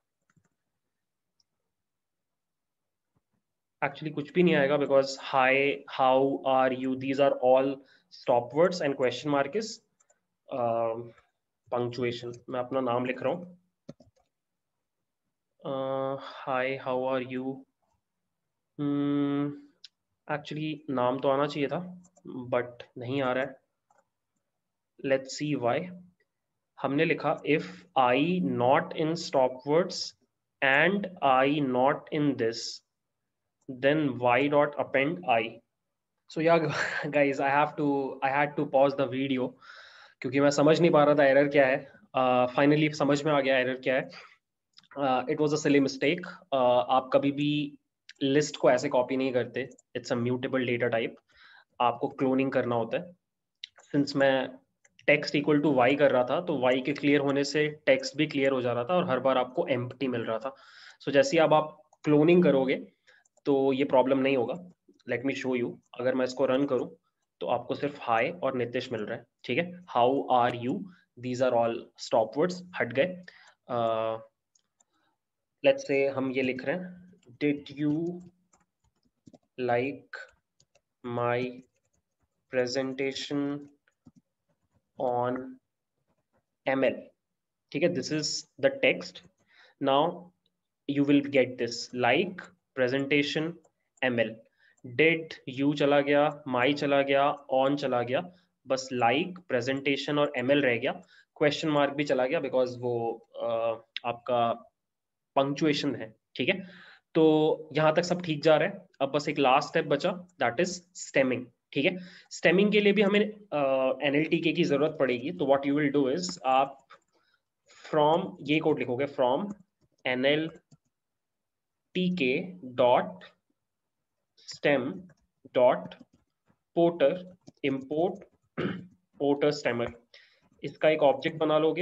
Actually कुछ भी नहीं आएगा because hi how are you these are all stop words and question mark is punctuation. मैं अपना नाम लिख रहा हूँ, hi how are you. Actually नाम तो आना चाहिए था बट नहीं आ रहा है, लेट्स सी व्हाई। हमने लिखा if i not in stop words and i not in this then y dot append i. So yeah guys I had to pause the video क्योंकि मैं समझ नहीं पा रहा था एरर क्या है। फाइनली समझ में आ गया एरर क्या है। It was a silly mistake. आप कभी भी लिस्ट को ऐसे कॉपी नहीं करते, it's a mutable data type, आपको क्लोनिंग करना होता है। सिंस मैं टेक्स्ट इक्वल टू वाई कर रहा था तो वाई के क्लियर होने से टेक्स्ट भी क्लियर हो जा रहा था और हर बार आपको एम्प्टी मिल रहा था। सो जैसे ही अब आप क्लोनिंग करोगे तो ये प्रॉब्लम नहीं होगा। लेट मी शो यू, अगर मैं इसको रन करूं तो आपको सिर्फ हाय और नितिश मिल रहा है। ठीक है। How are you, these are all stop words, हट गए। लेट्स से हम ये लिख रहे हैं did you like my presentation on ML। ठीक है, this is the text. Now you will get this like presentation ML। did you चला गया, my चला गया, on चला गया, बस like presentation और ML रह गया। क्वेश्चन मार्क भी चला गया बिकॉज वो आपका पंक्चुएशन है। ठीक है। तो यहां तक सब ठीक जा रहा है। अब बस एक लास्ट स्टेप बचा, दैट इज स्टेमिंग। ठीक है। स्टेमिंग के लिए भी हमें NLTK की जरूरत पड़ेगी। तो what you will do is आप फ्रॉम ये कोड लिखोगे, from NLTK dot stem dot porter import porter stemmer. इसका एक ऑब्जेक्ट बना लोगे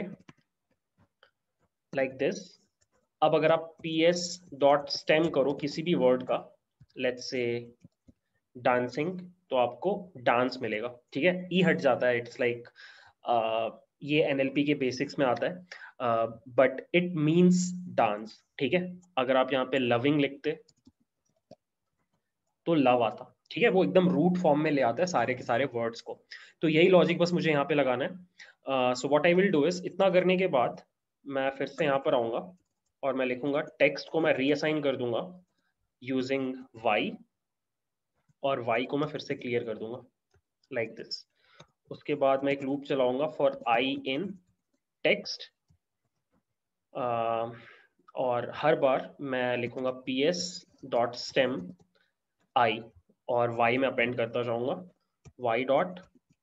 लाइक दिस। अब अगर आप ps डॉट स्टेम करो किसी भी वर्ड का, लेट्स से डांसिंग, तो आपको डांस मिलेगा। ठीक है। ई हट जाता है, इट्स लाइक ये NLP के बेसिक्स में आता है, बट इट मीन्स डांस। ठीक है। अगर आप यहाँ पे लविंग लिखते तो लव आता। ठीक है। वो एकदम रूट फॉर्म में ले आता है सारे के सारे वर्ड्स को। तो यही लॉजिक बस मुझे यहाँ पे लगाना है। So what I will do is, इतना करने के बाद मैं फिर से यहाँ पर आऊंगा और मैं लिखूंगा टेक्स्ट को मैं रीअसाइन कर दूंगा यूजिंग y, और y को मैं फिर से क्लियर कर दूंगा लाइक दिस। उसके बाद मैं एक लूप चलाऊंगा फॉर i इन टेक्स्ट, और हर बार मैं लिखूंगा ps डॉट स्टेम i। और y में अपेंड करता जाऊंगा, y dot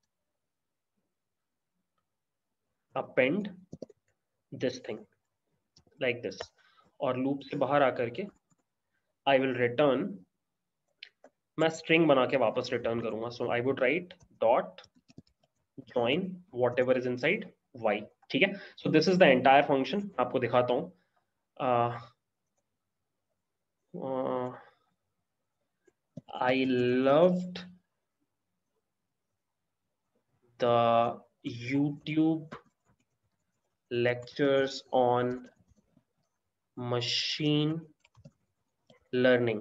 append this thing like this, और लूप से बाहर आकर के आई विल रिटर्न, मैं स्ट्रिंग बना के वापस रिटर्न करूंगा। So I would write dot join whatever is inside y, ठीक है। So this is the entire function, आपको दिखाता हूँ। I loved the YouTube lectures on machine learning.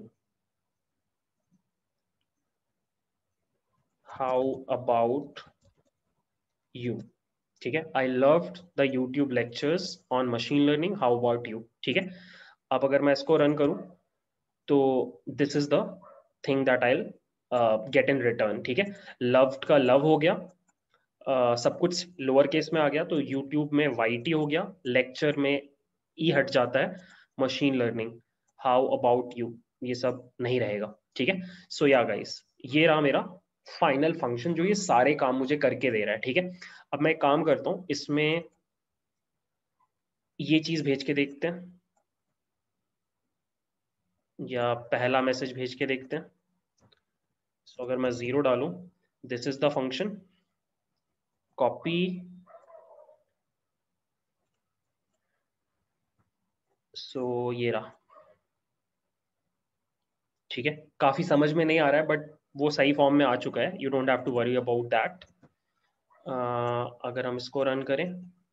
How about you? ठीक है, I loved the YouTube lectures on machine learning. How about you? ठीक है, अब अगर मैं इसको रन करूं तो this is the thing that I get in return. ठीक है, लव्ड का लव हो गया, सब कुछ लोअर केस में आ गया, तो यूट्यूब में वाईटी हो गया, लेक्चर में ई हट जाता है, machine learning how about you ये सब नहीं रहेगा। ठीक है, सो या गाइस, ये रहा मेरा फाइनल फंक्शन जो ये सारे काम मुझे करके दे रहा है। ठीक है, अब मैं एक काम करता हूँ, इसमें ये चीज भेज के देखते हैं, या पहला मैसेज भेज के देखते हैं। सो अगर मैं 0 डालूं, this is the function, copy, so ये रहा। ठीक है, काफी समझ में नहीं आ रहा है बट वो सही फॉर्म में आ चुका है, you don't have to worry about that. अगर हम इसको रन करें,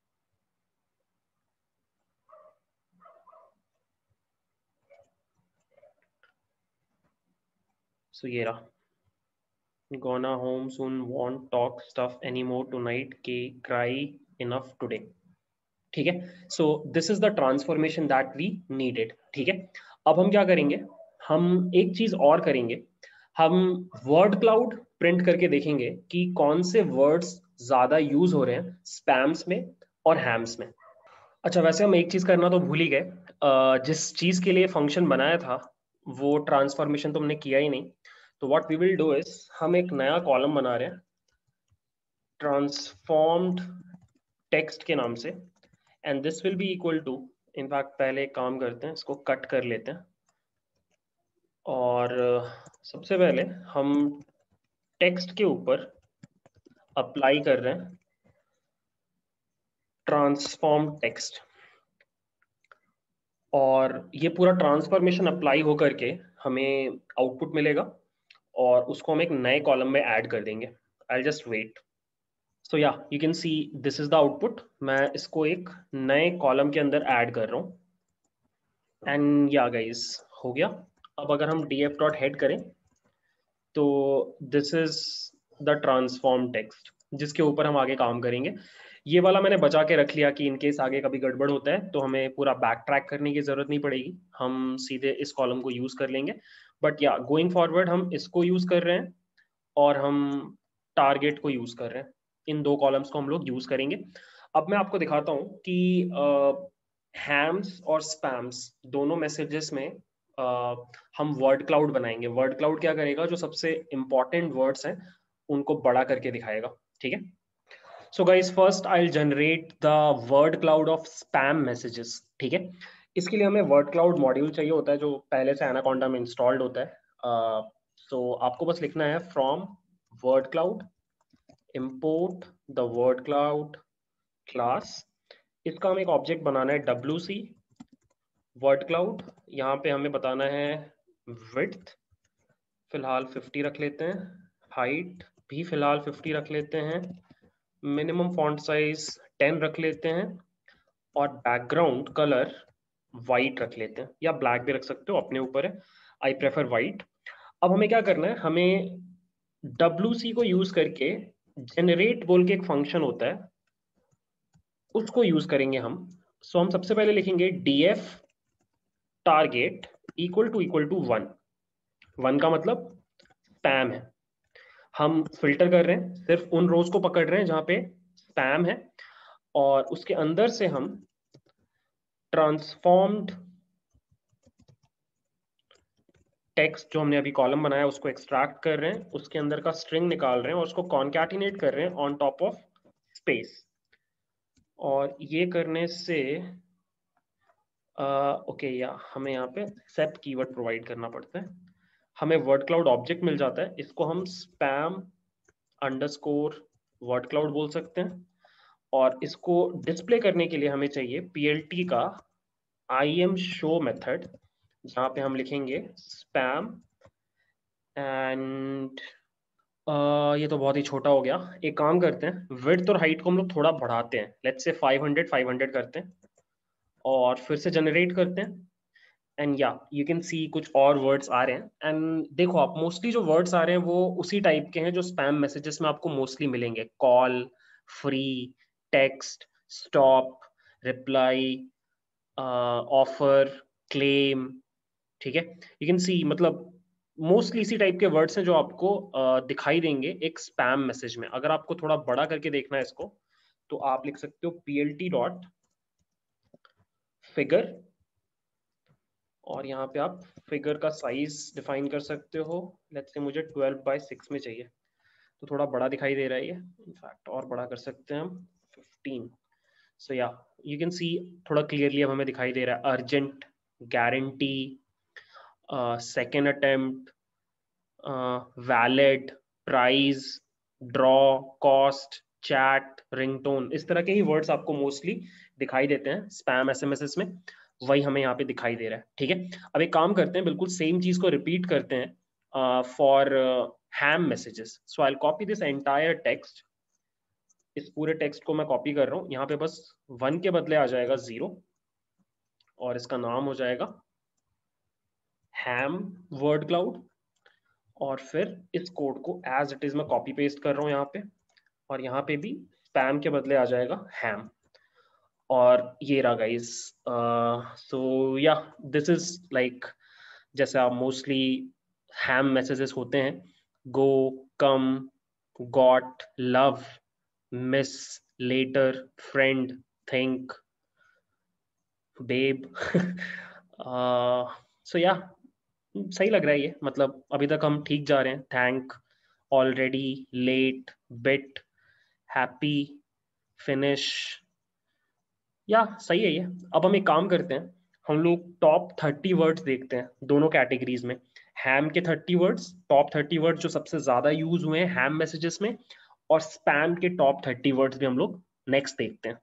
सो ये रहा, gonna home soon, won't talk stuff anymore tonight, cry enough today। ठीक है, so this is the transformation that we needed. ठीक है, अब हम क्या करेंगे, हम एक चीज और करेंगे, हम वर्ड क्लाउड प्रिंट करके देखेंगे कि कौन से वर्ड्स ज्यादा यूज हो रहे हैं स्पैम्स में और हैम्स में। अच्छा, वैसे हम एक चीज करना तो भूल ही गए, जिस चीज के लिए फंक्शन बनाया था वो ट्रांसफॉर्मेशन तो हमने किया ही नहीं, तो what we will do is, हम एक नया कॉलम बना रहे हैं ट्रांसफॉर्म्ड टेक्स्ट के नाम से, and this will be equal to, in fact पहले एक काम करते हैं, इसको कट कर लेते हैं, और सबसे पहले हम टेक्स्ट के ऊपर अप्लाई कर रहे हैं ट्रांसफॉर्म टेक्स्ट, और ये पूरा ट्रांसफॉर्मेशन अप्लाई होकर के हमें आउटपुट मिलेगा, और उसको हम एक नए कॉलम में ऐड कर देंगे। I just wait. So yeah you can see this is the output, मैं इसको एक नए कॉलम के अंदर ऐड कर रहा हूँ, एंड या गाइस हो गया। अब अगर हम df डॉट हेड करें तो this is the transform text जिसके ऊपर हम आगे काम करेंगे। ये वाला मैंने बचा के रख लिया कि इनकेस आगे कभी गड़बड़ होता है तो हमें पूरा बैक ट्रैक करने की जरूरत नहीं पड़ेगी, हम सीधे इस कॉलम को यूज कर लेंगे। बट या गोइंग फॉरवर्ड हम इसको यूज कर रहे हैं, और हम टारगेट को यूज कर रहे हैं, इन दो कॉलम्स को हम लोग यूज करेंगे। अब मैं आपको दिखाता हूँ कि हैम्स और स्पैम्स दोनों मैसेजेस में हम वर्ड क्लाउड बनाएंगे। वर्ड क्लाउड क्या करेगा, जो सबसे इंपॉर्टेंट वर्ड्स हैं उनको बड़ा करके दिखाएगा। ठीक है, so guys first I will generate the word cloud of spam messages. ठीक है, इसके लिए हमें वर्ड क्लाउड मॉड्यूल चाहिए होता है जो पहले से एनाकोंडा में इंस्टॉल्ड होता है। सो आपको बस लिखना है from word cloud import the word cloud class, इसका हम एक ऑब्जेक्ट बनाना है wc word cloud, यहाँ पे हमें बताना है width फिलहाल 50 रख लेते हैं, हाइट भी फिलहाल 50 रख लेते हैं, मिनिमम फॉन्ट साइज 10 रख लेते हैं, और बैकग्राउंड कलर वाइट रख लेते हैं, या ब्लैक भी रख सकते हो, अपने ऊपर है, आई प्रेफर वाइट। अब हमें क्या करना है, हमें wc को यूज करके जनरेट बोल के एक फंक्शन होता है, उसको यूज करेंगे हम। सो हम सबसे पहले लिखेंगे df टारगेट इक्वल टू 1। 1 का मतलब स्पैम है, हम फिल्टर कर रहे हैं, सिर्फ उन रोज को पकड़ रहे हैं जहां पे स्पैम है, और उसके अंदर से हम ट्रांसफॉर्म्ड टेक्स्ट जो हमने अभी कॉलम बनाया उसको एक्सट्रैक्ट कर रहे हैं, उसके अंदर का स्ट्रिंग निकाल रहे हैं और उसको कॉन्कैटिनेट कर रहे हैं ऑन टॉप ऑफ स्पेस। और ये करने से ओके या हमें यहाँ पे एक्सेप्ट कीवर्ड प्रोवाइड करना पड़ता है। हमें वर्ड क्लाउड ऑब्जेक्ट मिल जाता है, इसको हम स्पैम अंडरस्कोर वर्ड क्लाउड बोल सकते हैं। और इसको डिस्प्ले करने के लिए हमें चाहिए PLT का IMShow मेथड, जहाँ पे हम लिखेंगे स्पैम एंड ये तो बहुत ही छोटा हो गया। एक काम करते हैं, विड्थ और हाइट को हम लोग थोड़ा बढ़ाते हैं, लेट्स से 500 करते हैं और फिर से जनरेट करते हैं। एंड या यू कैन सी कुछ और वर्ड्स आ रहे हैं। एंड देखो आप, मोस्टली जो वर्ड्स आ रहे हैं वो उसी टाइप के हैं जो स्पैम मैसेजेस में आपको मोस्टली मिलेंगे। Call, free, text, stop, reply, offer, claim. ठीक है, यू कैन सी मतलब मोस्टली इसी टाइप के वर्ड्स हैं जो आपको दिखाई देंगे एक स्पैम मैसेज में। अगर आपको थोड़ा बड़ा करके देखना है इसको, तो आप लिख सकते हो PLT डॉट फिगर, और यहाँ पे आप फिगर का साइज डिफाइन कर सकते हो। लेट्स से मुझे 12/6 में चाहिए, तो थोड़ा बड़ा दिखाई दे रहा है ये, इनफैक्ट और बड़ा कर सकते हैं हम 15। सो या यू कैन सी थोड़ा क्लियरली अब हमें दिखाई दे रहा है urgent, guarantee, second attempt, valid, prize, draw, cost, chat, ringtone. इस तरह के ही वर्ड्स आपको मोस्टली दिखाई देते हैं स्पैम SMSs में, वही हमें यहाँ पे दिखाई दे रहा है। ठीक है, अब एक काम करते हैं, बिल्कुल सेम चीज को रिपीट करते हैं for ham messages. So I will copy this entire text, इस पूरे टेक्स्ट को मैं कॉपी कर रहा हूँ। यहाँ पे बस 1 के बदले आ जाएगा 0 और इसका नाम हो जाएगा हैम वर्ड क्लाउड। और फिर इस कोड को एज इट इज मैं कॉपी पेस्ट कर रहा हूँ यहाँ पे, और यहाँ पे भी स्पैम के बदले आ जाएगा हैम। और ये रहा guys. So yeah this is like जैसे आप मोस्टली हैम मैसेजेस होते हैं, go, come, got, love, miss, later, friend, think, babe. So yeah सही लग रहा है ये, मतलब अभी तक हम ठीक जा रहे हैं। Thank, already, late, bit, happy, finish, yeah सही है ये। अब हम एक काम करते हैं, हम लोग टॉप 30 वर्ड्स देखते हैं दोनों कैटेगरीज में। हैम के 30 वर्ड्स, टॉप 30 वर्ड्स जो सबसे ज्यादा यूज हुए हैं हैम मैसेजेस में, और स्पैम के टॉप 30 वर्ड्स भी हम लोग नेक्स्ट देखते हैं।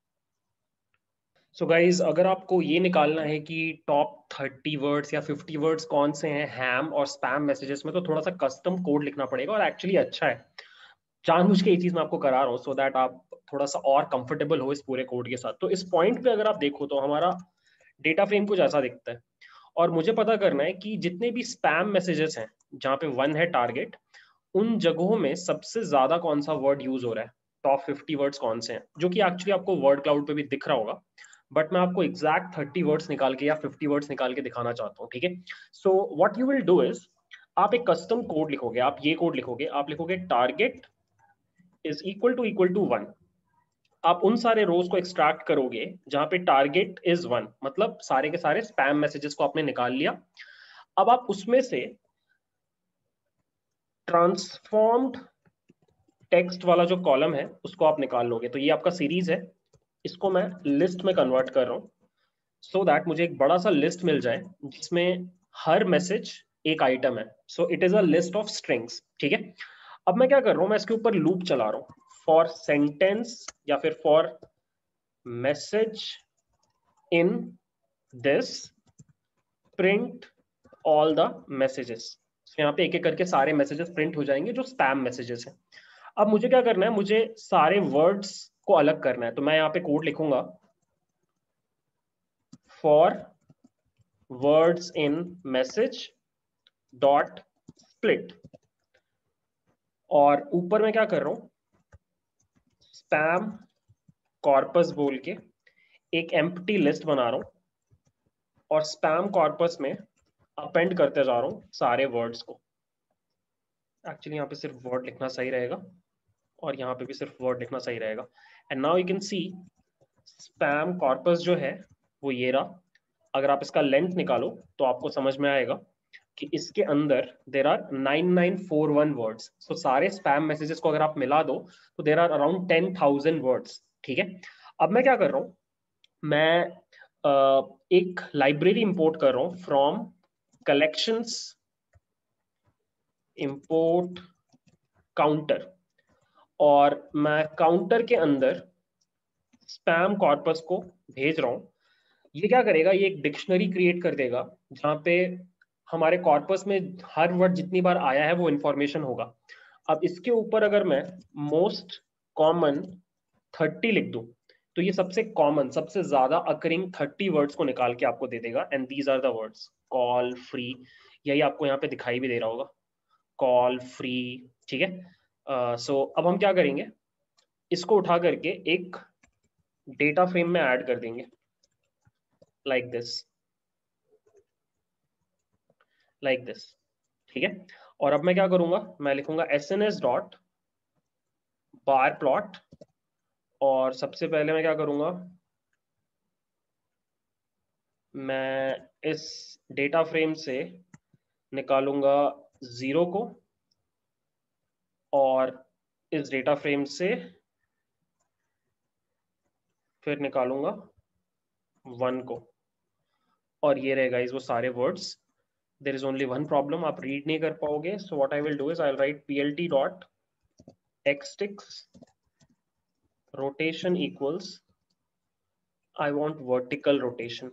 सो गाइज, अगर आपको ये निकालना है कि टॉप 30 वर्ड्स या 50 वर्ड्स कौन से हैं हैम और स्पैम मैसेजेस में, तो थोड़ा सा कस्टम कोड लिखना पड़ेगा। और एक्चुअली अच्छा है, जानबूझ के ये चीज मैं आपको करा रहा हूँ सो दैट आप थोड़ा सा और कंफर्टेबल हो इस पूरे कोड के साथ। तो इस पॉइंट पे अगर आप देखो तो हमारा डेटा फ्रेम कुछ ऐसा दिखता है, और मुझे पता करना है कि जितने भी स्पैम मैसेजेस हैं जहाँ पे 1 है टारगेट, उन जगहों में सबसे ज्यादा कौन सा वर्ड यूज हो रहा है, टॉप 50 वर्ड्स कौन से हैं, जो कि एक्चुअली आपको वर्ड क्लाउड पे भी दिख रहा होगा। बट मैं आपको एग्जैक्ट 30 वर्ड्स निकाल के या 50 वर्ड्स निकाल के दिखाना चाहता हूँ। ठीक है, so what you will do is, आप एक कस्टम कोड लिखोगे। आप ये कोड लिखोगे, आप लिखोगे टारगेट इज इक्वल टू 1। आप उन सारे रोज को एक्सट्रैक्ट करोगे जहां पे टारगेट इज 1, मतलब सारे के सारे स्पैम मैसेजेस को आपने निकाल लिया। अब आप उसमें से ट्रांसफॉर्म्ड टेक्स्ट वाला जो कॉलम है उसको आप निकाल लोगे। तो ये आपका सीरीज है, इसको मैं लिस्ट में कन्वर्ट कर रहा हूँ सो दैट मुझे एक बड़ा सा लिस्ट मिल जाए जिसमें हर मैसेज एक आइटम है। So it is a list of strings. ठीक है, अब मैं क्या कर रहा हूँ, मैं इसके ऊपर लूप चला रहा हूँ, फॉर सेंटेंस या फिर for message in this print all the messages. यहाँ पे एक एक करके सारे मैसेजेस प्रिंट हो जाएंगे जो स्पैम मैसेजेस हैं। अब मुझे क्या करना है, मुझे सारे वर्ड्स को अलग करना है। तो मैं यहाँ पे कोड लिखूंगा for words in message dot split, और ऊपर मैं क्या कर रहा हूं, स्पैम कॉर्पस बोल के एक एम्प्टी लिस्ट बना रहा हूं, और स्पैम कॉर्पस में अपेंड करते जा रहा हूं सारे वर्ड्स को। एक्चुअली यहाँ पे सिर्फ वर्ड लिखना सही रहेगा, और यहाँ पे भी सिर्फ वर्ड लिखना सही रहेगा। And now you can see spam corpus जो है वो ये रहा। अगर आप इसका लेंथ निकालो तो आपको समझ में आएगा। कि इसके अंदर देर आर 9941 वर्ड्स। सो सारे स्पैम मैसेजेस को अगर आप मिला दो तो देर आर अराउंड 10,000 वर्ड्स। ठीक है, अब मैं क्या कर रहा हूँ, मैं एक लाइब्रेरी इंपोर्ट कर रहा हूँ फ्रॉम कलेक्शंस इंपोर्ट काउंटर, और मैं काउंटर के अंदर स्पैम कॉर्पस को भेज रहा हूँ। ये क्या करेगा, ये एक डिक्शनरी क्रिएट कर देगा जहाँ पे हमारे कॉर्पस में हर वर्ड जितनी बार आया है वो इंफॉर्मेशन होगा। अब इसके ऊपर अगर मैं मोस्ट कॉमन 30 लिख दूं तो ये सबसे कॉमन, सबसे ज्यादा अकरिंग 30 वर्ड्स को निकाल के आपको दे देगा। And these are the words call free, यही आपको यहाँ पे दिखाई भी दे रहा होगा, कॉल फ्री। ठीक है, सो अब हम क्या करेंगे, इसको उठा करके एक डेटा फ्रेम में ऐड कर देंगे लाइक दिस, लाइक दिस। ठीक है, और अब मैं क्या करूंगा, मैं लिखूंगा SNS डॉट बार प्लॉट, और सबसे पहले मैं क्या करूंगा, मैं इस डेटा फ्रेम से निकालूंगा 0 को, और इस डेटा फ्रेम से फिर निकालूंगा 1 को, और ये रहेगा इस वो सारे words. There is only one problem, आप रीड नहीं कर पाओगे। So what I will do is I will write PLT dot xsticks rotation equals, I want vertical rotation.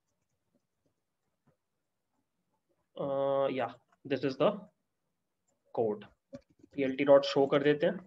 Yeah, this is the code. PLT dot show कर देते हैं,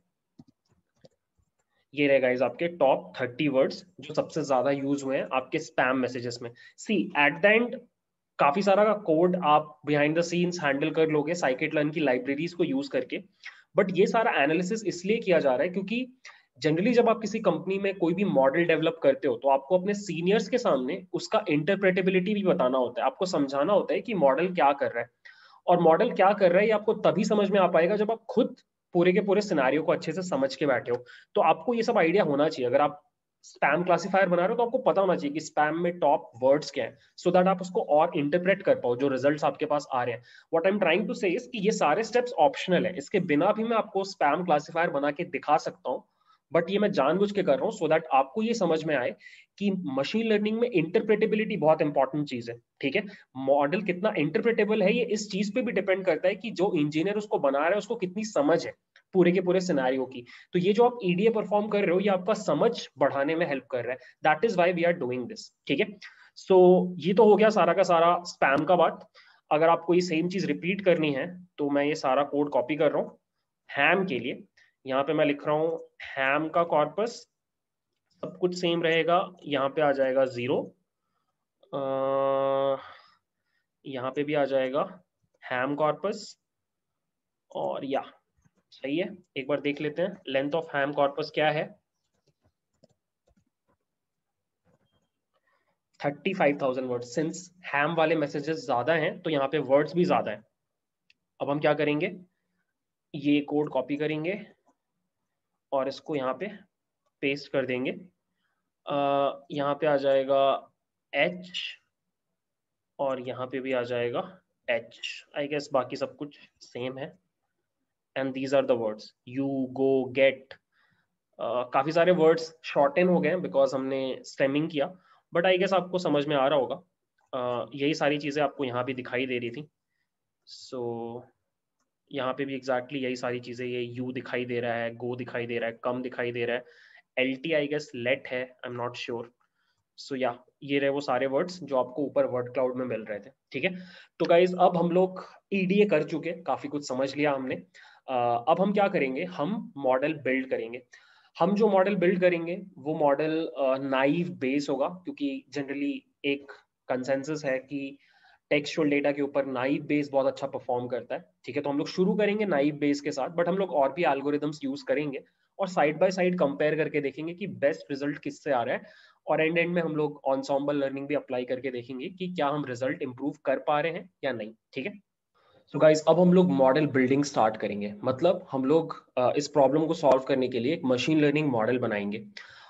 ये रहेगा इस आपके टॉप 30 वर्ड्स जो सबसे ज्यादा यूज हुए हैं आपके स्पैम मैसेजेस में। सी एट द एंड काफी सारा का कोड आप बिहाइंड द सीन्स हैंडल कर लोगे scikit-learn की लाइब्रेरीज को यूज करके, बट ये सारा एनालिसिस इसलिए किया जा रहा है क्योंकि जनरली जब आप किसी कंपनी में कोई भी मॉडल डेवलप करते हो तो आपको अपने सीनियर्स के सामने उसका इंटरप्रेटेबिलिटी भी बताना होता है, आपको समझाना होता है कि मॉडल क्या कर रहा है। और मॉडल क्या कर रहा है ये आपको तभी समझ में आ पाएगा जब आप खुद पूरे के पूरे सिनेरियो को अच्छे से समझ के बैठे हो। तो आपको ये सब आइडिया होना चाहिए, अगर आप स्पैम क्लासिफायर बना रहे हो तो आपको पता होना चाहिए कि स्पैम में टॉप वर्ड्स क्या है, सो दैट आप उसको और इंटरप्रेट कर पाओ जो रिजल्ट्स आपके पास आ रहे हैं। What I am trying to say is कि ये सारे स्टेप्स ऑप्शनल है, इसके बिना भी मैं आपको स्पैम क्लासिफायर बना के दिखा सकता हूँ, बट ये मैं जानबूझ के कर रहा हूँ सो दैट आपको ये समझ में आए कि मशीन लर्निंग में इंटरप्रेटेबिलिटी बहुत इंपॉर्टेंट चीज है। ठीक है, मॉडल कितना इंटरप्रेटेबल है ये इस चीज पे भी डिपेंड करता है कि जो इंजीनियर उसको बना रहा है उसको कितनी समझ है पूरे के पूरे सिनेरियो की। तो ये जो आप EDA परफॉर्म कर रहे हो ये आपका समझ बढ़ाने में हेल्प कर रहा है, that is why we are doing this. ठीक है, सो ये तो हो गया सारा का सारा स्पैम का बात। अगर आपको ये सेम चीज रिपीट करनी है तो मैं ये सारा कोड कॉपी कर रहा हूँ हैम के लिए। यहाँ पे मैं लिख रहा हूँ हैम का कॉर्पस, सब कुछ सेम रहेगा, यहाँ पे आ जाएगा 0, यहाँ पे भी आ जाएगा हैम कॉर्पस, और या सही है। एक बार देख लेते हैं लेंथ ऑफ हैम कॉर्पस क्या है, 35,000 वर्ड्स। सिंस हैम वाले मैसेजेस ज्यादा हैं तो यहाँ पे वर्ड्स भी ज्यादा है। अब हम क्या करेंगे, ये कोड कॉपी करेंगे और इसको यहाँ पे पेस्ट कर देंगे। यहाँ पे आ जाएगा H, और यहाँ पे भी आ जाएगा H। आई गेस बाकी सब कुछ सेम है। And these are the words you, go, get. काफी सारे वर्ड्स शॉर्टन हो गए बिकॉज हमने स्टेमिंग किया, बट आई गेस आपको समझ में आ रहा होगा। यही सारी चीजें आपको यहाँ भी दिखाई दे रही थी। सो यहाँ पे भी एग्जैक्टली यही सारी चीजें, ये यू दिखाई दे रहा है, गो दिखाई दे रहा है, कम दिखाई दे रहा है, LT आई गेस लेट है, I am not sure. So yeah ये रहे वो सारे वर्ड्स जो आपको ऊपर वर्ड क्लाउड में मिल रहे थे। ठीक है, तो गाइज अब हम लोग EDA कर चुके, काफी कुछ समझ लिया हमने। अब हम क्या करेंगे, हम मॉडल बिल्ड करेंगे। हम जो मॉडल बिल्ड करेंगे वो मॉडल नाइव बेस होगा, क्योंकि जनरली एक कंसेंसस है कि टेक्सचुअल डेटा के ऊपर नाइव बेस बहुत अच्छा परफॉर्म करता है। ठीक है, तो हम लोग शुरू करेंगे नाइव बेस के साथ, बट हम लोग और भी एल्गोरिदम्स यूज करेंगे और साइड बाय साइड कंपेयर करके देखेंगे कि बेस्ट रिजल्ट किससे आ रहा है, और एंड में हम लोग ensemble लर्निंग भी अप्लाई करके देखेंगे कि क्या हम रिजल्ट इंप्रूव कर पा रहे हैं या नहीं। ठीक है, सो गाइस अब हम लोग मॉडल बिल्डिंग स्टार्ट करेंगे, मतलब हम लोग इस प्रॉब्लम को सॉल्व करने के लिए एक मशीन लर्निंग मॉडल बनाएंगे।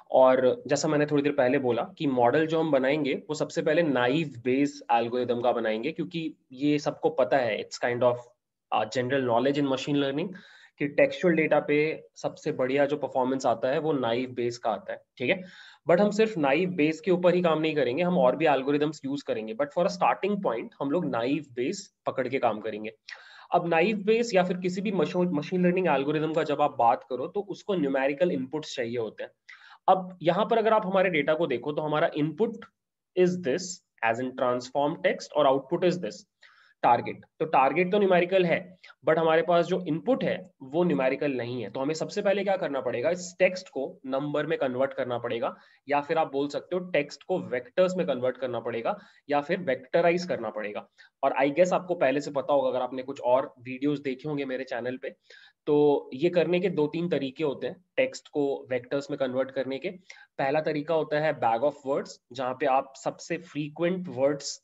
और जैसा मैंने थोड़ी देर पहले बोला कि मॉडल जो हम बनाएंगे वो सबसे पहले नाइव बेस एल्गोरिदम का बनाएंगे, क्योंकि ये सबको पता है, it's kind of general knowledge in machine learning कि टेक्सचुअल डेटा पे सबसे बढ़िया जो परफॉर्मेंस आता है वो नाइव बेस का आता है, ठीक है। बट हम सिर्फ नाइव बेस के ऊपर ही काम नहीं करेंगे, हम और भी एल्गोरिदम्स यूज करेंगे, but for a starting point हम लोग नाइव बेस पकड़ के काम करेंगे। अब नाइव बेस या फिर किसी भी मशीन लर्निंग एल्गोरिदम का जब आप बात करो तो उसको न्यूमेरिकल इनपुट्स चाहिए होते हैं। अब यहां पर अगर आप हमारे डेटा को देखो तो हमारा input is this as in transform text और आउटपुट इज दिस टारगेट। तो टारगेट तो न्यूमेरिकल है, बट हमारे पास जो इनपुट है वो न्यूमेरिकल नहीं है। तो हमें सबसे पहले क्या करना पड़ेगा, इस टेक्स्ट को नंबर में कन्वर्ट करना पड़ेगा, या फिर आप बोल सकते हो टेक्स्ट को वेक्टर्स में कन्वर्ट करना पड़ेगा, या फिर वेक्टराइज करना पड़ेगा। और आई गेस आपको पहले से पता होगा, अगर आपने कुछ और वीडियोस देखे होंगे मेरे चैनल पे, तो ये करने के 2-3 तरीके होते हैं टेक्स्ट को वेक्टर्स में कन्वर्ट करने के। पहला तरीका होता है बैग ऑफ वर्ड्स, जहां पे आप सबसे फ्रीक्वेंट वर्ड्स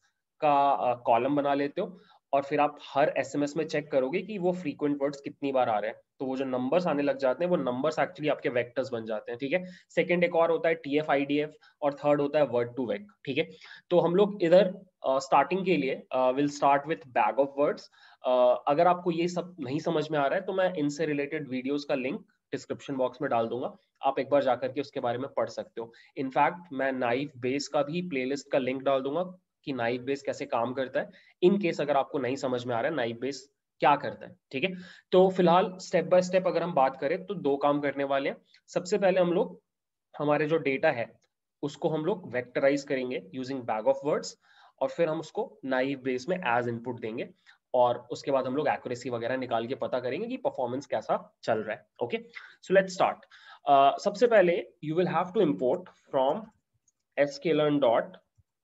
का कॉलम बना लेते हो, और फिर आप हर एसएमएस में चेक करोगे कि वो फ्रीक्वेंट वर्ड्स कितनी बार आ रहे हैं, तो वो जो नंबर्स आने लग जाते हैं वो नंबर्स एक्चुअली आपके वेक्टर्स बन जाते हैं, ठीक है। सेकंड एक और होता है टीएफ आईडीएफ, और थर्ड होता है वर्ड टू वेक, ठीक है। तो हम लोग इधर स्टार्टिंग के लिए will start with bag of words. अगर आपको ये सब नहीं समझ में आ रहा है तो मैं इनसे रिलेटेड वीडियोस का लिंक डिस्क्रिप्शन बॉक्स में डाल दूंगा, आप एक बार जाकर के उसके बारे में पढ़ सकते हो। इनफैक्ट मैं नाइव बेस का भी प्लेलिस्ट का लिंक डाल दूंगा कि नाइव बेस कैसे काम करता है, इन केस अगर आपको नहीं समझ में आ रहा है नाइव बेस क्या करता है, ठीक है। तो फिलहाल स्टेप बाय स्टेप अगर हम बात करें तो 2 काम करने वाले हैं। सबसे पहले हम लोग हमारे जो डेटा है उसको हम लोग वेक्टराइज करेंगे यूजिंग बैग ऑफ वर्ड्स, और फिर हम उसको नाइव बेस में एज इनपुट देंगे, और उसके बाद हम लोग एक्यूरेसी वगैरह निकाल के पता करेंगे कि परफॉर्मेंस कैसा चल रहा है। Okay, so let's start. सबसे पहले you will have to import from sklearn dot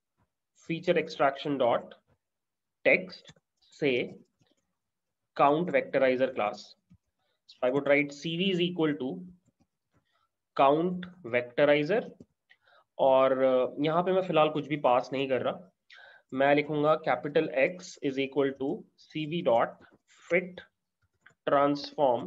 feature extraction dot text से count vectorizer class. So I would write cv is equal to count vectorizer, और यहाँ पे मैं फिलहाल कुछ भी पास नहीं कर रहा, मैं लिखूंगा capital X is equal to cv dot fit transform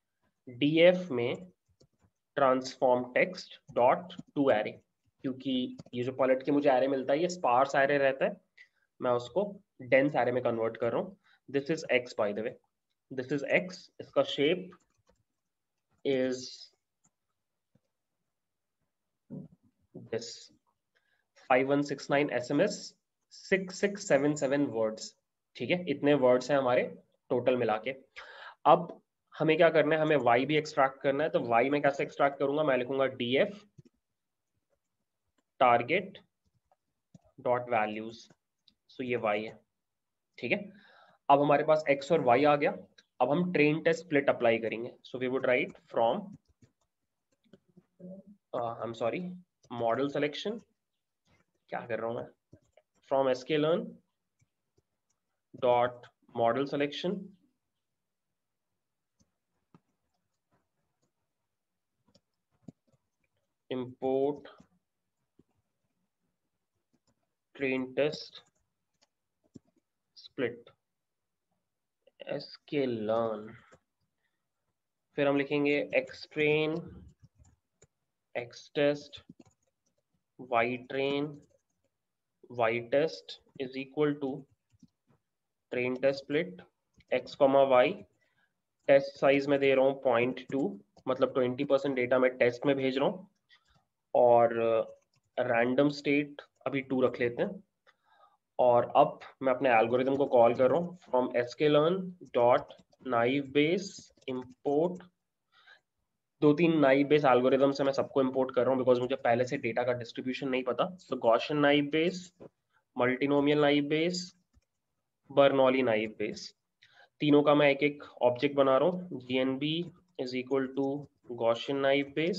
df में transform text dot to array, क्योंकि ये जो पलट के मुझे एरे मिलता है ये स्पार्स एरे रहता है, मैं उसको डेंस एरे में कन्वर्ट कर रहा हूँ। This is X by the way, this is X, इसका shape is this 5169 SMS 6677 words, ठीक है। इतने वर्ड्स हैं हमारे टोटल मिला के। अब हमें क्या करना है, हमें y भी एक्सट्रैक्ट करना है, तो y में कैसे एक्सट्रैक्ट करूंगा, मैं लिखूंगा df target dot values, so ये y है, ठीक है। अब हमारे पास x और y आ गया, अब हम ट्रेन टेस्ट स्प्लिट अप्लाई करेंगे। So we would write from I am sorry model selection, क्या कर रहा हूं मैं, from sklearn dot model selection import train test split sklearn, फिर हम लिखेंगे xtrain xtest ytrain ytest is equal to train test split x, y, test size में दे रहा हूँ 0.2, मतलब 20% डेटा मैं टेस्ट में भेज रहा हूँ, और रैंडम स्टेट अभी 2 रख लेते हैं। और अब मैं अपने एल्गोरिदम को कॉल कर रहा हूँ from sklearn dot naive Bayes import, 2-3 naive Bayes algorithm से मैं सबको इम्पोर्ट कर रहा हूँ बिकॉज मुझे पहले से डेटा का डिस्ट्रीब्यूशन नहीं पता। So Gaussian naive Bayes, multinomial naive Bayes, Bernoulli naive Bayes, तीनों का मैं एक एक ऑब्जेक्ट बना रहा हूँ। GNB is equal to Gaussian naive Bayes,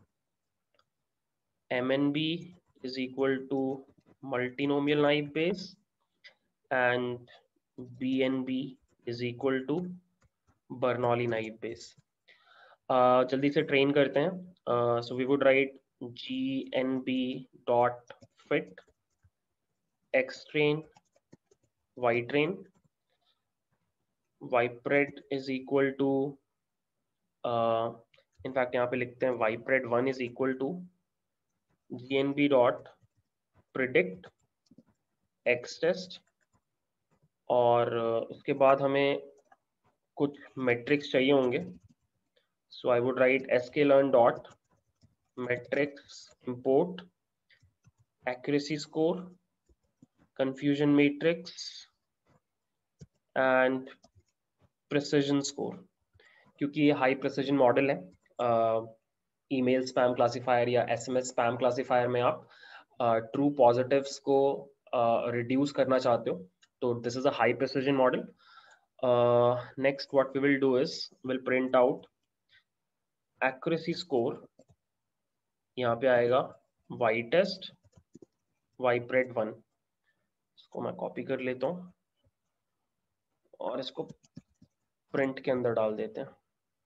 MNB is equal to multinomial naive base, and BNB is equal to Bernoulli naive base. जल्दी से ट्रेन करते हैं। So we would write GNB dot fit xtrain ytrain ypred is equal to in fact यहाँ पे लिखते हैं ypred 1 is equal to GNB dot predict X test, और उसके बाद हमें कुछ मेट्रिक्स चाहिए होंगे. So I would write sklearn dot metrics import accuracy score, confusion matrix and precision score. क्योंकि ये हाई प्रिसिजन मॉडल है, ईमेल स्पैम क्लासिफायर या एसएमएस स्पैम क्लासिफायर में आप ट्रू पॉजिटिव्स को रिड्यूस करना चाहते हो, तो this is a high precision model. Next what we will do is will print out accuracy score. यहाँ पे आएगा वाई टेस्ट वाईप्रेट 1. इसको मैं कॉपी कर लेता हूँ और इसको प्रिंट के अंदर डाल देते हैं.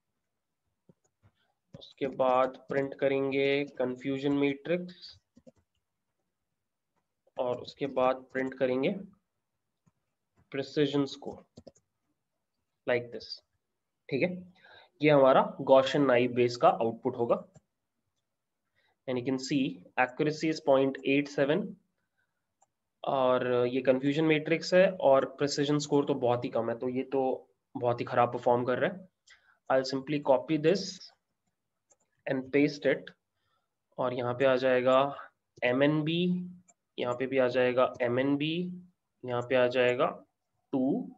उसके बाद प्रिंट करेंगे कंफ्यूजन मैट्रिक्स, और उसके बाद प्रिंट करेंगे प्रिसिजन स्कोर लाइक दिस. ठीक है, ये हमारा गॉसियन नाइव बेस का आउटपुट होगा. And you can see accuracy is 0.87, और ये कंफ्यूजन मैट्रिक्स है, और प्रिसिजन स्कोर तो बहुत ही कम है, तो ये तो बहुत ही खराब परफॉर्म कर रहा है. I will simply copy this and paste it, और यहाँ पे आ जाएगा MNB, यहाँ पे भी आ जाएगा MNB, यहाँ पे आ जाएगा 2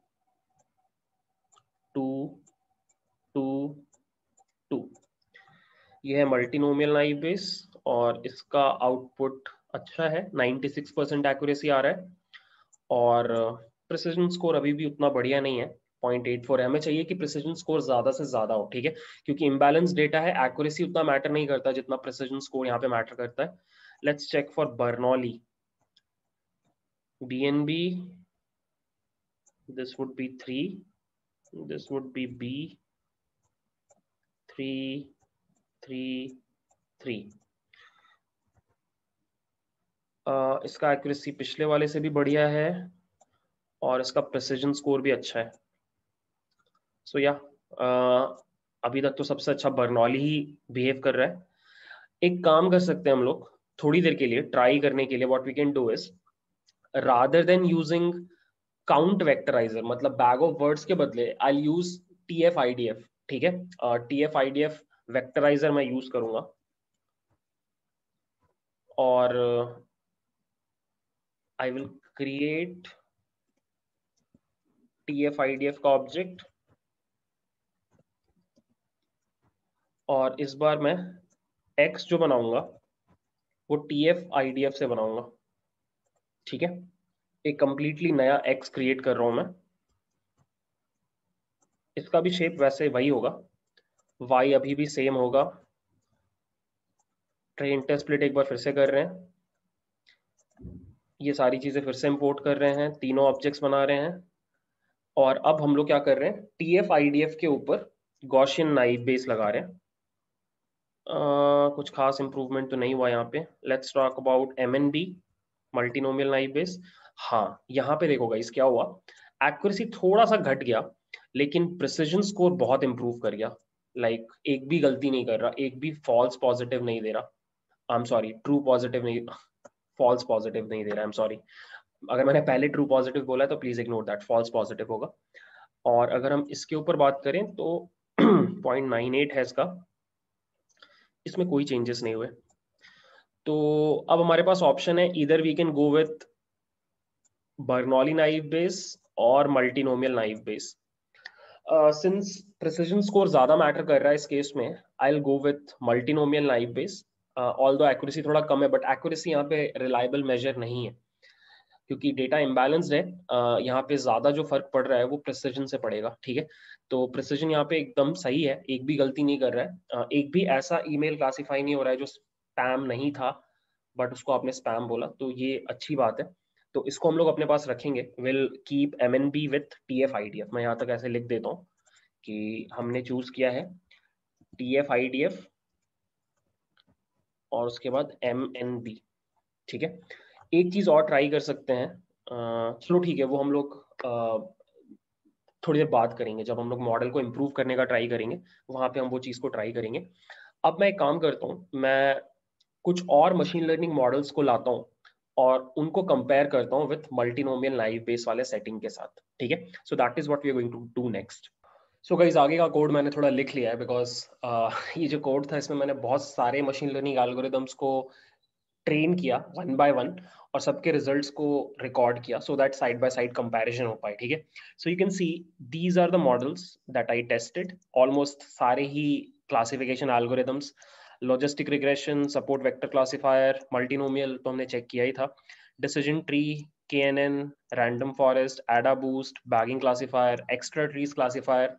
2 2 2. ये है मल्टीनोमियल नाइव बेस, और इसका आउटपुट अच्छा है, 96% एक्यूरेसी आ रहा है, और प्रिसिजन स्कोर अभी भी उतना बढ़िया नहीं है, 0.84 है. हमें चाहिए कि प्रिसिजन स्कोर ज्यादा से ज्यादा हो. ठीक है, क्योंकि इम्बैलेंस डेटा है, एक्यूरेसी उतना मैटर नहीं करता जितना प्रिसिजन स्कोर यहाँ पे मैटर करता है. Let's check for Bernoulli. BNB, this would be 3, this would be B, 3 3 3. इसका एक्यूरेसी पिछले वाले से भी बढ़िया है, और इसका प्रिसिजन स्कोर भी अच्छा है. सो या अभी तक तो सबसे अच्छा बर्नौली ही बिहेव कर रहा है. एक काम कर सकते हैं हम लोग थोड़ी देर के लिए ट्राई करने के लिए. What we can do is, rather than using count vectorizer, मतलब बैग ऑफ वर्ड्स के बदले आई विल यूज TF-IDF. ठीक है, TF-IDF वेक्टराइजर मैं यूज करूंगा, और आई विल क्रिएट TF-IDF का ऑब्जेक्ट, और इस बार मैं X जो बनाऊंगा वो TF-IDF से बनाऊंगा. ठीक है, एक कंप्लीटली नया X क्रिएट कर रहा हूं मैं. इसका भी शेप वैसे वही होगा, Y अभी भी सेम होगा. ट्रेन टेस्ट स्प्लिट एक बार फिर से कर रहे हैं, ये सारी चीजें फिर से इंपोर्ट कर रहे हैं, तीनों ऑब्जेक्ट्स बना रहे हैं, और अब हम लोग क्या कर रहे हैं, TF-IDF के ऊपर गॉसियन नाइव बेस लगा रहे हैं. कुछ खास इंप्रूवमेंट तो नहीं हुआ यहाँ पे. Let's talk about MNB multinomial naive Bayes. हाँ, यहाँ पे देखो गाइस क्या हुआ, एक्यूरेसी थोड़ा सा घट गया, लेकिन प्रिसिजन स्कोर बहुत इंप्रूव कर गया. लाइक एक भी गलती नहीं कर रहा, एक भी फॉल्स पॉजिटिव नहीं दे रहा. I am sorry, true positive नहीं, फॉल्स पॉजिटिव नहीं दे रहा. आई एम सॉरी, अगर मैंने पहले ट्रू पॉजिटिव बोला तो please ignore that, false positive होगा. और अगर हम इसके ऊपर बात करें तो 0.98 है इसका, इसमें कोई चेंजेस नहीं हुए. तो अब हमारे पास ऑप्शन है, इधर we can go with Bernoulli naive Bayes और multinomial naive Bayes. Since precision score ज्यादा मैटर कर रहा है इस केस में, I will go with multinomial naive Bayes. Although accuracy थोड़ा कम है, बट एक्यूरेसी यहाँ पे रिलायबल मेजर नहीं है, क्योंकि डेटा इम्बैलेंस्ड है. यहाँ पे ज्यादा जो फर्क पड़ रहा है वो प्रिसिजन से पड़ेगा. ठीक है, तो प्रिसिजन यहाँ पे एकदम सही है, एक भी गलती नहीं कर रहा है. एक भी ऐसा ईमेल क्लासिफाई नहीं हो रहा है जो स्पैम नहीं था बट उसको आपने स्पैम बोला, तो ये अच्छी बात है. तो इसको हम लोग अपने पास रखेंगे. Will keep MNB with TF-IDF. मैं यहाँ तक ऐसे लिख देता हूँ कि हमने चूज किया है TF-IDF और उसके बाद MNB. ठीक है, एक चीज और ट्राई कर सकते हैं. चलो ठीक है, वो हम लोग थोड़ी देर बात करेंगे, जब हम लोग मॉडल को इम्प्रूव करने का ट्राई करेंगे वहां पे हम वो चीज को ट्राई करेंगे. अब मैं एक काम करता हूँ, मैं कुछ और मशीन लर्निंग मॉडल्स को लाता हूँ और उनको कंपेयर करता हूँ विथ मल्टीनोमियल नाइव बेस वाले सेटिंग के साथ, ठीक है। So that is what we are going to do next. So guys, आगे का कोड मैंने थोड़ा लिख लिया है बिकॉज ये जो कोड था इसमें मैंने बहुत सारे मशीन लर्निंग एल्गोरिदम्स को ट्रेन किया वन बाय वन और सबके रिजल्ट्स को रिकॉर्ड किया so that side by side comparison हो पाए, ठीक है। So you can see these are the models that I tested, almost सारे ही classification algorithms, logistic regression, support vector classifier, multinomial तो हमने चेक किया ही था, decision tree, KNN, random forest, Ada boost, bagging classifier, extra trees classifier,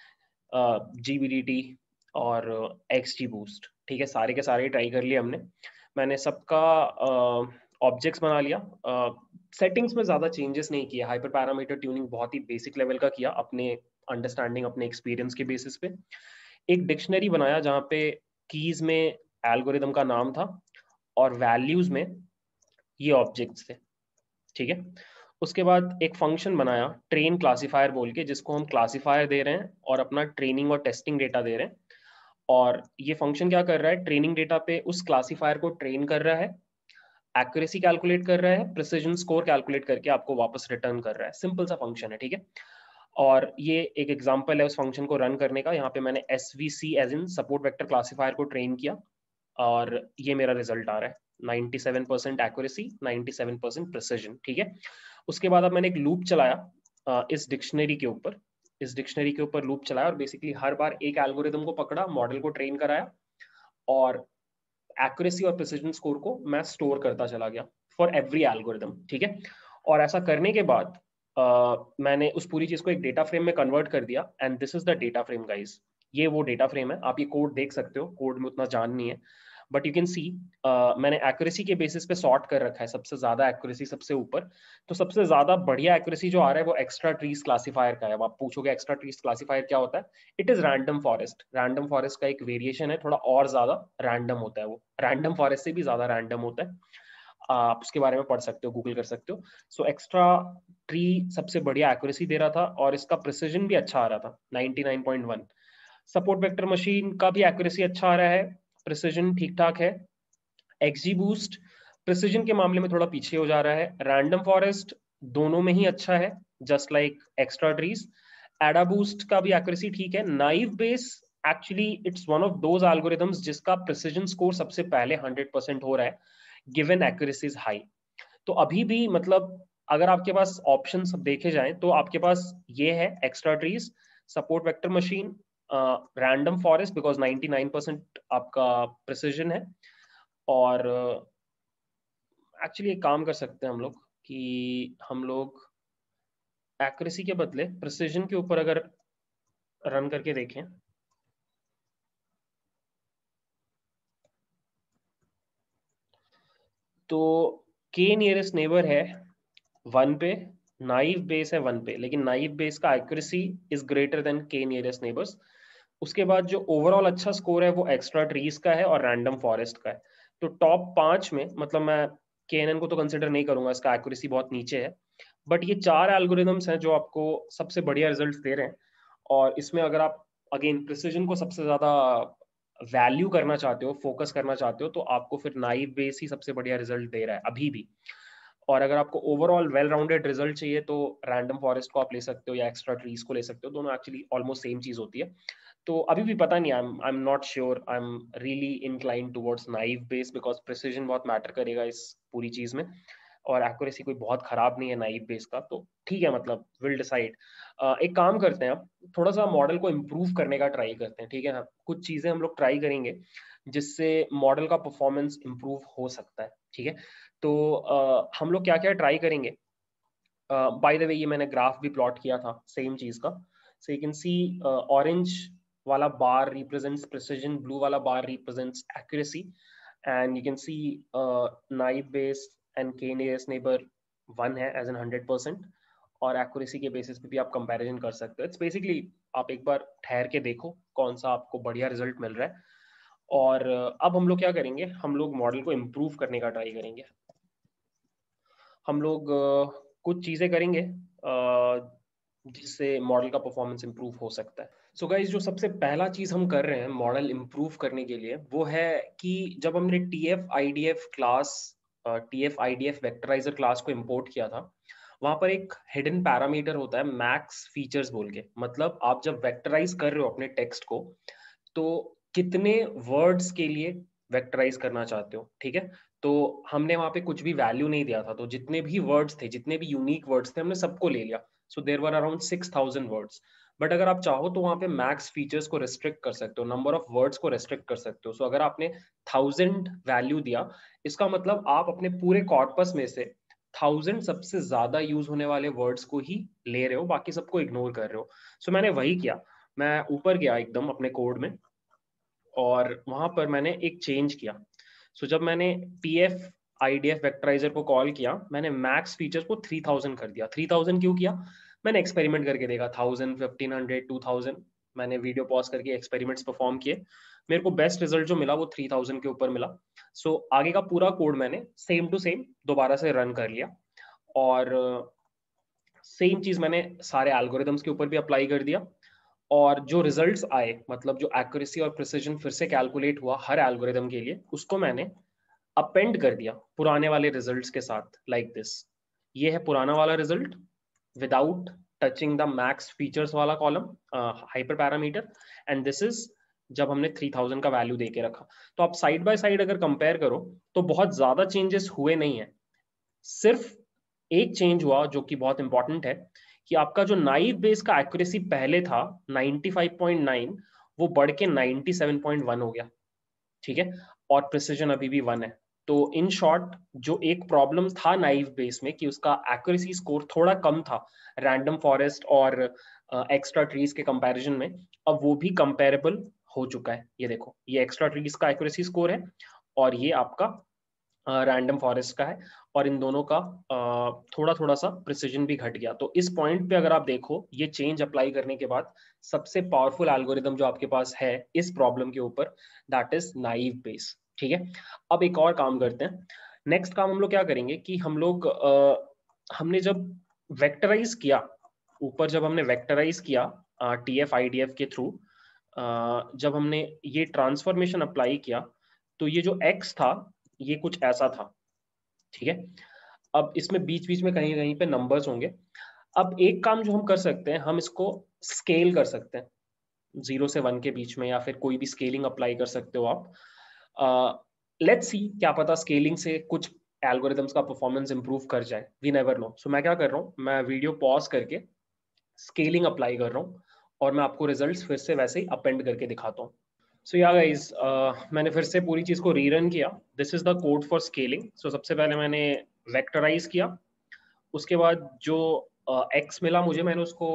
GBDT और XG boost, ठीक है। सारे के सारे ट्राई कर लिए हमने। मैंने सबका ऑब्जेक्ट्स बना लिया, सेटिंग्स में ज़्यादा चेंजेस नहीं किया, हाइपर पैरामीटर ट्यूनिंग बहुत ही बेसिक लेवल का किया अपने अंडरस्टैंडिंग अपने एक्सपीरियंस के बेसिस पे। एक डिक्शनरी बनाया जहाँ पे कीज में एल्गोरिदम का नाम था और वैल्यूज में ये ऑब्जेक्ट्स थे, ठीक है। उसके बाद एक फंक्शन बनाया ट्रेन क्लासिफायर बोल के, जिसको हम क्लासिफायर दे रहे हैं और अपना ट्रेनिंग और टेस्टिंग डेटा दे रहे हैं। और ये फंक्शन क्या कर रहा है, ट्रेनिंग डेटा पे उस क्लासिफायर को ट्रेन कर रहा है, एक्यूरेसी कैलकुलेट कर रहा है, प्रिसिजन स्कोर कैलकुलेट करके आपको वापस रिटर्न कर रहा है। सिंपल सा फंक्शन है, ठीक है। और ये एक एग्जांपल है उस फंक्शन को रन करने का। यहाँ पे मैंने SVC as in support vector classifier को ट्रेन किया और ये मेरा रिजल्ट आ रहा है 97% एक्यूरेसी, 97% प्रिसिजन, ठीक है। उसके बाद अब मैंने एक लूप चलाया इस डिक्शनरी के ऊपर, लूप चलाया और बेसिकली हर बार एक एल्गोरिदम को पकड़ा, मॉडल को ट्रेन कराया और एक्यूरेसी और प्रिसिजन स्कोर को मैं स्टोर करता चला गया फॉर एवरी एल्गोरिदम, ठीक है। और ऐसा करने के बाद मैंने उस पूरी चीज को एक डेटा फ्रेम में कन्वर्ट कर दिया and this is the data frame guys. ये वो डेटा फ्रेम है, आप ये कोड देख सकते हो, कोड में उतना जान नहीं है बट यू कैन सी मैंने एक्यूरेसी के बेसिस पे सॉर्ट कर रखा है, सबसे ज्यादा एक्यूरेसी सबसे ऊपर। तो सबसे ज्यादा बढ़िया एक्यूरेसी जो आ रहा है वो एक्स्ट्रा ट्रीज क्लासिफायर का है। अब आप पूछोगे एक्स्ट्रा ट्रीज क्लासिफायर क्या होता है, it is random forest. Random forest का एक वेरिएशन है, थोड़ा और ज्यादा रैंडम होता है, वो रैंडम फॉरेस्ट से भी ज्यादा रैंडम होता है। आप उसके बारे में पढ़ सकते हो, गूगल कर सकते हो। सो एक्स्ट्रा ट्री सबसे बढ़िया एक्यूरेसी दे रहा था और इसका प्रिसिजन भी अच्छा आ रहा था 99.1। सपोर्ट वेक्टर मशीन का भी एक्यूरेसी अच्छा आ रहा है, प्रिसिजन ठीक ठाक है। XG बूस्ट प्रिसिजन के मामले में थोड़ा पीछे हो जा रहा है। रैंडम फॉरेस्ट दोनों में ही अच्छा है, just like extra trees. Ada boost का भी एक्यूरेसी ठीक है। Naive Bayes actually it's one of those algorithms जिसका प्रिसिजन स्कोर सबसे पहले 100% हो रहा है गिवन एक्यूरेसी इज हाई। तो अभी भी मतलब अगर आपके पास ऑप्शन देखे जाएं तो आपके पास ये है extra trees, support vector machine, random forest because 99% आपका प्रिसिजन है। और एक्चुअली एक काम कर सकते हैं हम लोग कि हम लोग एक्यूरेसी के बदले प्रिसिजन के ऊपर अगर रन करके देखें तो के नियरेस्ट नेबर है 1 पे, नाइव बेस है 1 पे, लेकिन नाइव बेस का accuracy is greater than K nearest neighbours. उसके बाद जो ओवरऑल अच्छा स्कोर है वो एक्स्ट्रा ट्रीज का है और रैंडम फॉरेस्ट का है। तो टॉप 5 में मतलब मैं KNN को तो कंसिडर नहीं करूंगा, इसका एक्यूरेसी बहुत नीचे है, बट ये 4 एल्गोरिदम्स हैं जो आपको सबसे बढ़िया रिजल्ट दे रहे हैं। और इसमें अगर आप अगेन प्रिसिजन को सबसे ज्यादा वैल्यू करना चाहते हो, फोकस करना चाहते हो, तो आपको फिर नाइव बेस ही सबसे बढ़िया रिजल्ट दे रहा है अभी भी। और अगर आपको ओवरऑल वेल राउंडेड रिजल्ट चाहिए तो रैंडम फॉरेस्ट को आप ले सकते हो या एक्स्ट्रा ट्रीज को ले सकते हो, दोनों एक्चुअली ऑलमोस्ट सेम चीज होती है। तो अभी भी पता नहीं, I am not sure, I am really incline towards naive Bayes because precision बहुत मैटर करेगा इस पूरी चीज में और एक्यूरेसी कोई बहुत खराब नहीं है नाइव बेस का, तो ठीक है, मतलब विल डिसाइड। एक काम करते हैं, अब थोड़ा सा मॉडल को इम्प्रूव करने का ट्राई करते हैं, ठीक है। कुछ चीजें हम लोग ट्राई करेंगे जिससे मॉडल का परफॉर्मेंस इम्प्रूव हो सकता है, ठीक है। तो हम लोग क्या क्या ट्राई करेंगे, बाय द वे ये मैंने ग्राफ भी प्लॉट किया था सेम चीज का। So you can see orange वाला बार रिप्रेजेंट्स प्रिसिजन, ब्लू वाला bar represents accuracy, and you can see naive Bayes and K nearest neighbour 1 है एज एन 100%। और एक्यूरेसी के बेसिस पे भी आप कंपैरिजन कर सकते हो। इट्स बेसिकली आप एक बार ठहर के देखो कौन सा आपको बढ़िया रिजल्ट मिल रहा है। और अब हम लोग क्या करेंगे, हम लोग मॉडल को इम्प्रूव करने का ट्राई करेंगे। हम लोग कुछ चीजें करेंगे जिससे मॉडल का परफॉर्मेंस इंप्रूव हो सकता है। सो गाइस, जो सबसे पहला चीज हम कर रहे हैं मॉडल इम्प्रूव करने के लिए वो है कि जब हमने टीएफ आईडीएफ वेक्टराइजर क्लास को इंपोर्ट किया था, वहां पर एक हिडन पैरामीटर होता है मैक्स फीचर्स बोल के। मतलब आप जब वेक्टराइज कर रहे हो अपने टेक्स्ट को, तो कितने वर्ड्स के लिए वेक्टराइज करना चाहते हो, ठीक है। तो हमने वहां पे कुछ भी वैल्यू नहीं दिया था, तो जितने भी वर्ड्स थे, जितने भी यूनिक वर्ड्स थे, हमने सबको ले लिया। So there were around 6000 words. But अगर आप चाहो तो वहां पे मैक्स फीचर्स को रिस्ट्रिक्ट कर सकते हो, नंबर ऑफ वर्ड्स को रिस्ट्रिक्ट कर सकते हो। सो अगर आपने 1000 वैल्यू दिया, इसका मतलब आप अपने पूरे कॉर्पस में से 1000 सबसे ज्यादा यूज होने वाले वर्ड्स को ही ले रहे हो, बाकी सबको इग्नोर कर रहे हो। सो मैंने वही किया। मैं ऊपर गया एकदम अपने कोड में, और वहां पर मैंने एक चेंज किया। सो जब मैंने टीएफ आईडीएफ वेक्टराइजर को कॉल किया, मैंने मैक्स फीचर को 3000 कर दिया। 3000 क्यों किया? मैंने एक्सपेरिमेंट करके देखा, 1000, 1500, 2000। मैंने वीडियो पॉज करके एक्सपेरिमेंट्स परफॉर्म किए। मेरे को बेस्ट रिजल्ट जो मिला वो 3000 के ऊपर मिला। सो आगे का पूरा कोड मैंने सेम टू सेम दोबारा से रन कर लिया, और सेम चीज मैंने सारे एल्गोरिदम्स के ऊपर भी अप्लाई कर दिया। और जो रिजल्ट्स आए, मतलब जो एक्यूरेसी और प्रिसिजन फिर से कैलकुलेट हुआ हर एल्गोरिदम के लिए, उसको मैंने अपेंड कर दिया पुराने वाले रिजल्ट्स के साथ, लाइक दिस। ये है पुराना वाला result without touching the max features वाला column, hyper parameter. And this is जब हमने 3000 का वैल्यू दे के रखा। तो आप साइड बाय साइड अगर कंपेयर करो तो बहुत ज्यादा चेंजेस हुए नहीं है। सिर्फ एक चेंज हुआ जो कि बहुत इंपॉर्टेंट है, कि आपका जो नाइव बेस का एक्यूरेसी पहले था 95.9, वो बढ़ के 97.1 हो गया, ठीक है। और प्रिसिजन अभी भी 1 है। तो इन शॉर्ट, जो एक प्रॉब्लम था नाइव बेस में कि उसका एक्यूरेसी स्कोर थोड़ा कम था रैंडम फॉरेस्ट और एक्स्ट्रा ट्रीज के कंपैरिजन में, अब वो भी कंपेरेबल हो चुका है। ये देखो, ये एक्स्ट्रा ट्रीज का एक्यूरेसी स्कोर है, और ये आपका रैंडम फॉरेस्ट का है। और इन दोनों का थोड़ा थोड़ा सा प्रिसीजन भी घट गया। तो इस पॉइंट पे अगर आप देखो, ये चेंज अप्लाई करने के बाद सबसे पावरफुल एल्गोरिदम जो आपके पास है इस प्रॉब्लम के ऊपर, दैट इज नाइव बेस, ठीक है। अब एक और काम करते हैं। नेक्स्ट काम हम लोग क्या करेंगे कि हम लोग हमने जब वेक्टराइज किया, ऊपर जब हमने वेक्टराइज किया टीएफ आईडीएफ के थ्रू, जब हमने ये ट्रांसफॉर्मेशन अप्लाई किया, तो ये जो एक्स था ये कुछ ऐसा था, ठीक है। अब इसमें बीच बीच में कहीं कहीं पे नंबर्स होंगे। अब एक काम जो हम कर सकते हैं, हम इसको स्केल कर सकते हैं 0 से 1 के बीच में, या फिर कोई भी स्केलिंग अप्लाई कर सकते हो आप। लेट्स सी, क्या पता स्केलिंग से कुछ एल्गोरिदम्स का परफॉर्मेंस इंप्रूव कर जाए, वी नेवर नो। सो मैं क्या कर रहा हूँ, मैं वीडियो पॉज करके स्केलिंग अप्लाई कर रहा हूँ, और मैं आपको रिजल्ट्स फिर से वैसे ही अपेंड करके दिखाता हूँ। सो या गाइस, मैंने फिर से पूरी चीज को रीरन किया। This is the code for scaling. So सबसे पहले मैंने वेक्टराइज किया, उसके बाद जो एक्स मिला मुझे, मैंने उसको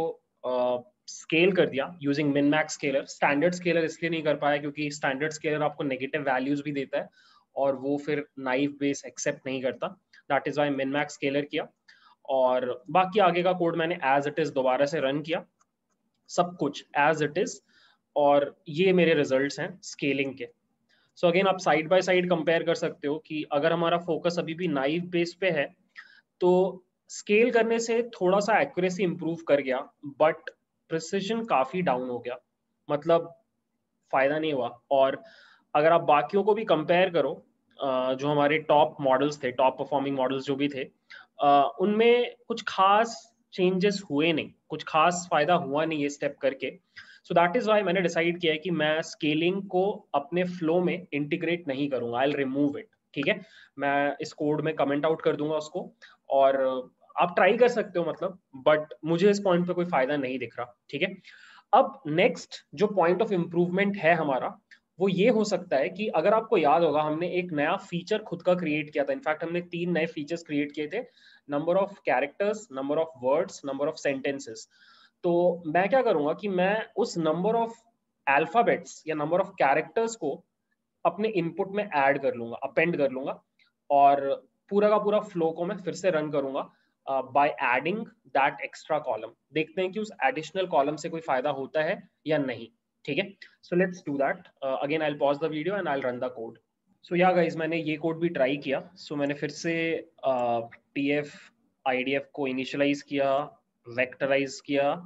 स्केल कर दिया यूजिंग मिन मैक्स स्केलर। स्टैंडर्ड स्केलर इसलिए नहीं कर पाया क्योंकि स्टैंडर्ड स्केलर आपको नेगेटिव वैल्यूज भी देता है, और वो फिर नाइव बेस एक्सेप्ट नहीं करता। That is why min max scaler किया। और बाकी आगे का कोड मैंने एज इट इज दोबारा से रन किया, सब कुछ एज इट इज। और ये मेरे रिजल्ट्स हैं स्केलिंग के। सो अगेन, आप साइड बाय साइड कंपेयर कर सकते हो कि अगर हमारा फोकस अभी भी नाइव बेस पे है, तो स्केल करने से थोड़ा सा एक्यूरेसी इंप्रूव कर गया, बट प्रिसिजन काफी डाउन हो गया, मतलब फायदा नहीं हुआ। और अगर आप बाकियों को भी कंपेयर करो, जो हमारे टॉप मॉडल्स थे, टॉप परफॉर्मिंग मॉडल्स जो भी थे, उनमें कुछ खास चेंजेस हुए नहीं, कुछ खास फायदा हुआ नहीं ये स्टेप करके। सो दैट इज वाई मैंने डिसाइड किया है कि मैं स्केलिंग को अपने फ्लो में इंटीग्रेट नहीं करूंगा, आई विल रिमूव इट, ठीक है। मैं इस कोड में कमेंट आउट कर दूंगा उसको, और आप ट्राई कर सकते हो मतलब, बट मुझे इस पॉइंट पे कोई फायदा नहीं दिख रहा, ठीक है। अब नेक्स्ट जो पॉइंट ऑफ इंप्रूवमेंट है हमारा, वो ये हो सकता है कि अगर आपको याद होगा, हमने एक नया फीचर खुद का क्रिएट किया था। इनफैक्ट हमने 3 नए फीचर्स क्रिएट किए थे, number of characters, number of words, number of sentences. तो मैं क्या करूंगा कि मैं उस नंबर ऑफ अल्फाबेट्स या नंबर ऑफ कैरेक्टर्स को अपने इनपुट में ऐड कर लूंगा, अपेंड कर लूंगा, और पूरा का पूरा फ्लो को मैं फिर से रन करूंगा by adding that extra column. देखते हैं कि उस एडिशनल कॉलम से कोई फायदा होता है या नहीं, ठीक है। So let's do that. Again I will pause the video and I will run the code. So yeah guys, मैंने ये कोड भी ट्राई किया। सो मैंने फिर से टीएफ आईडीएफ को इनिशियलाइज किया, वेक्टराइज किया,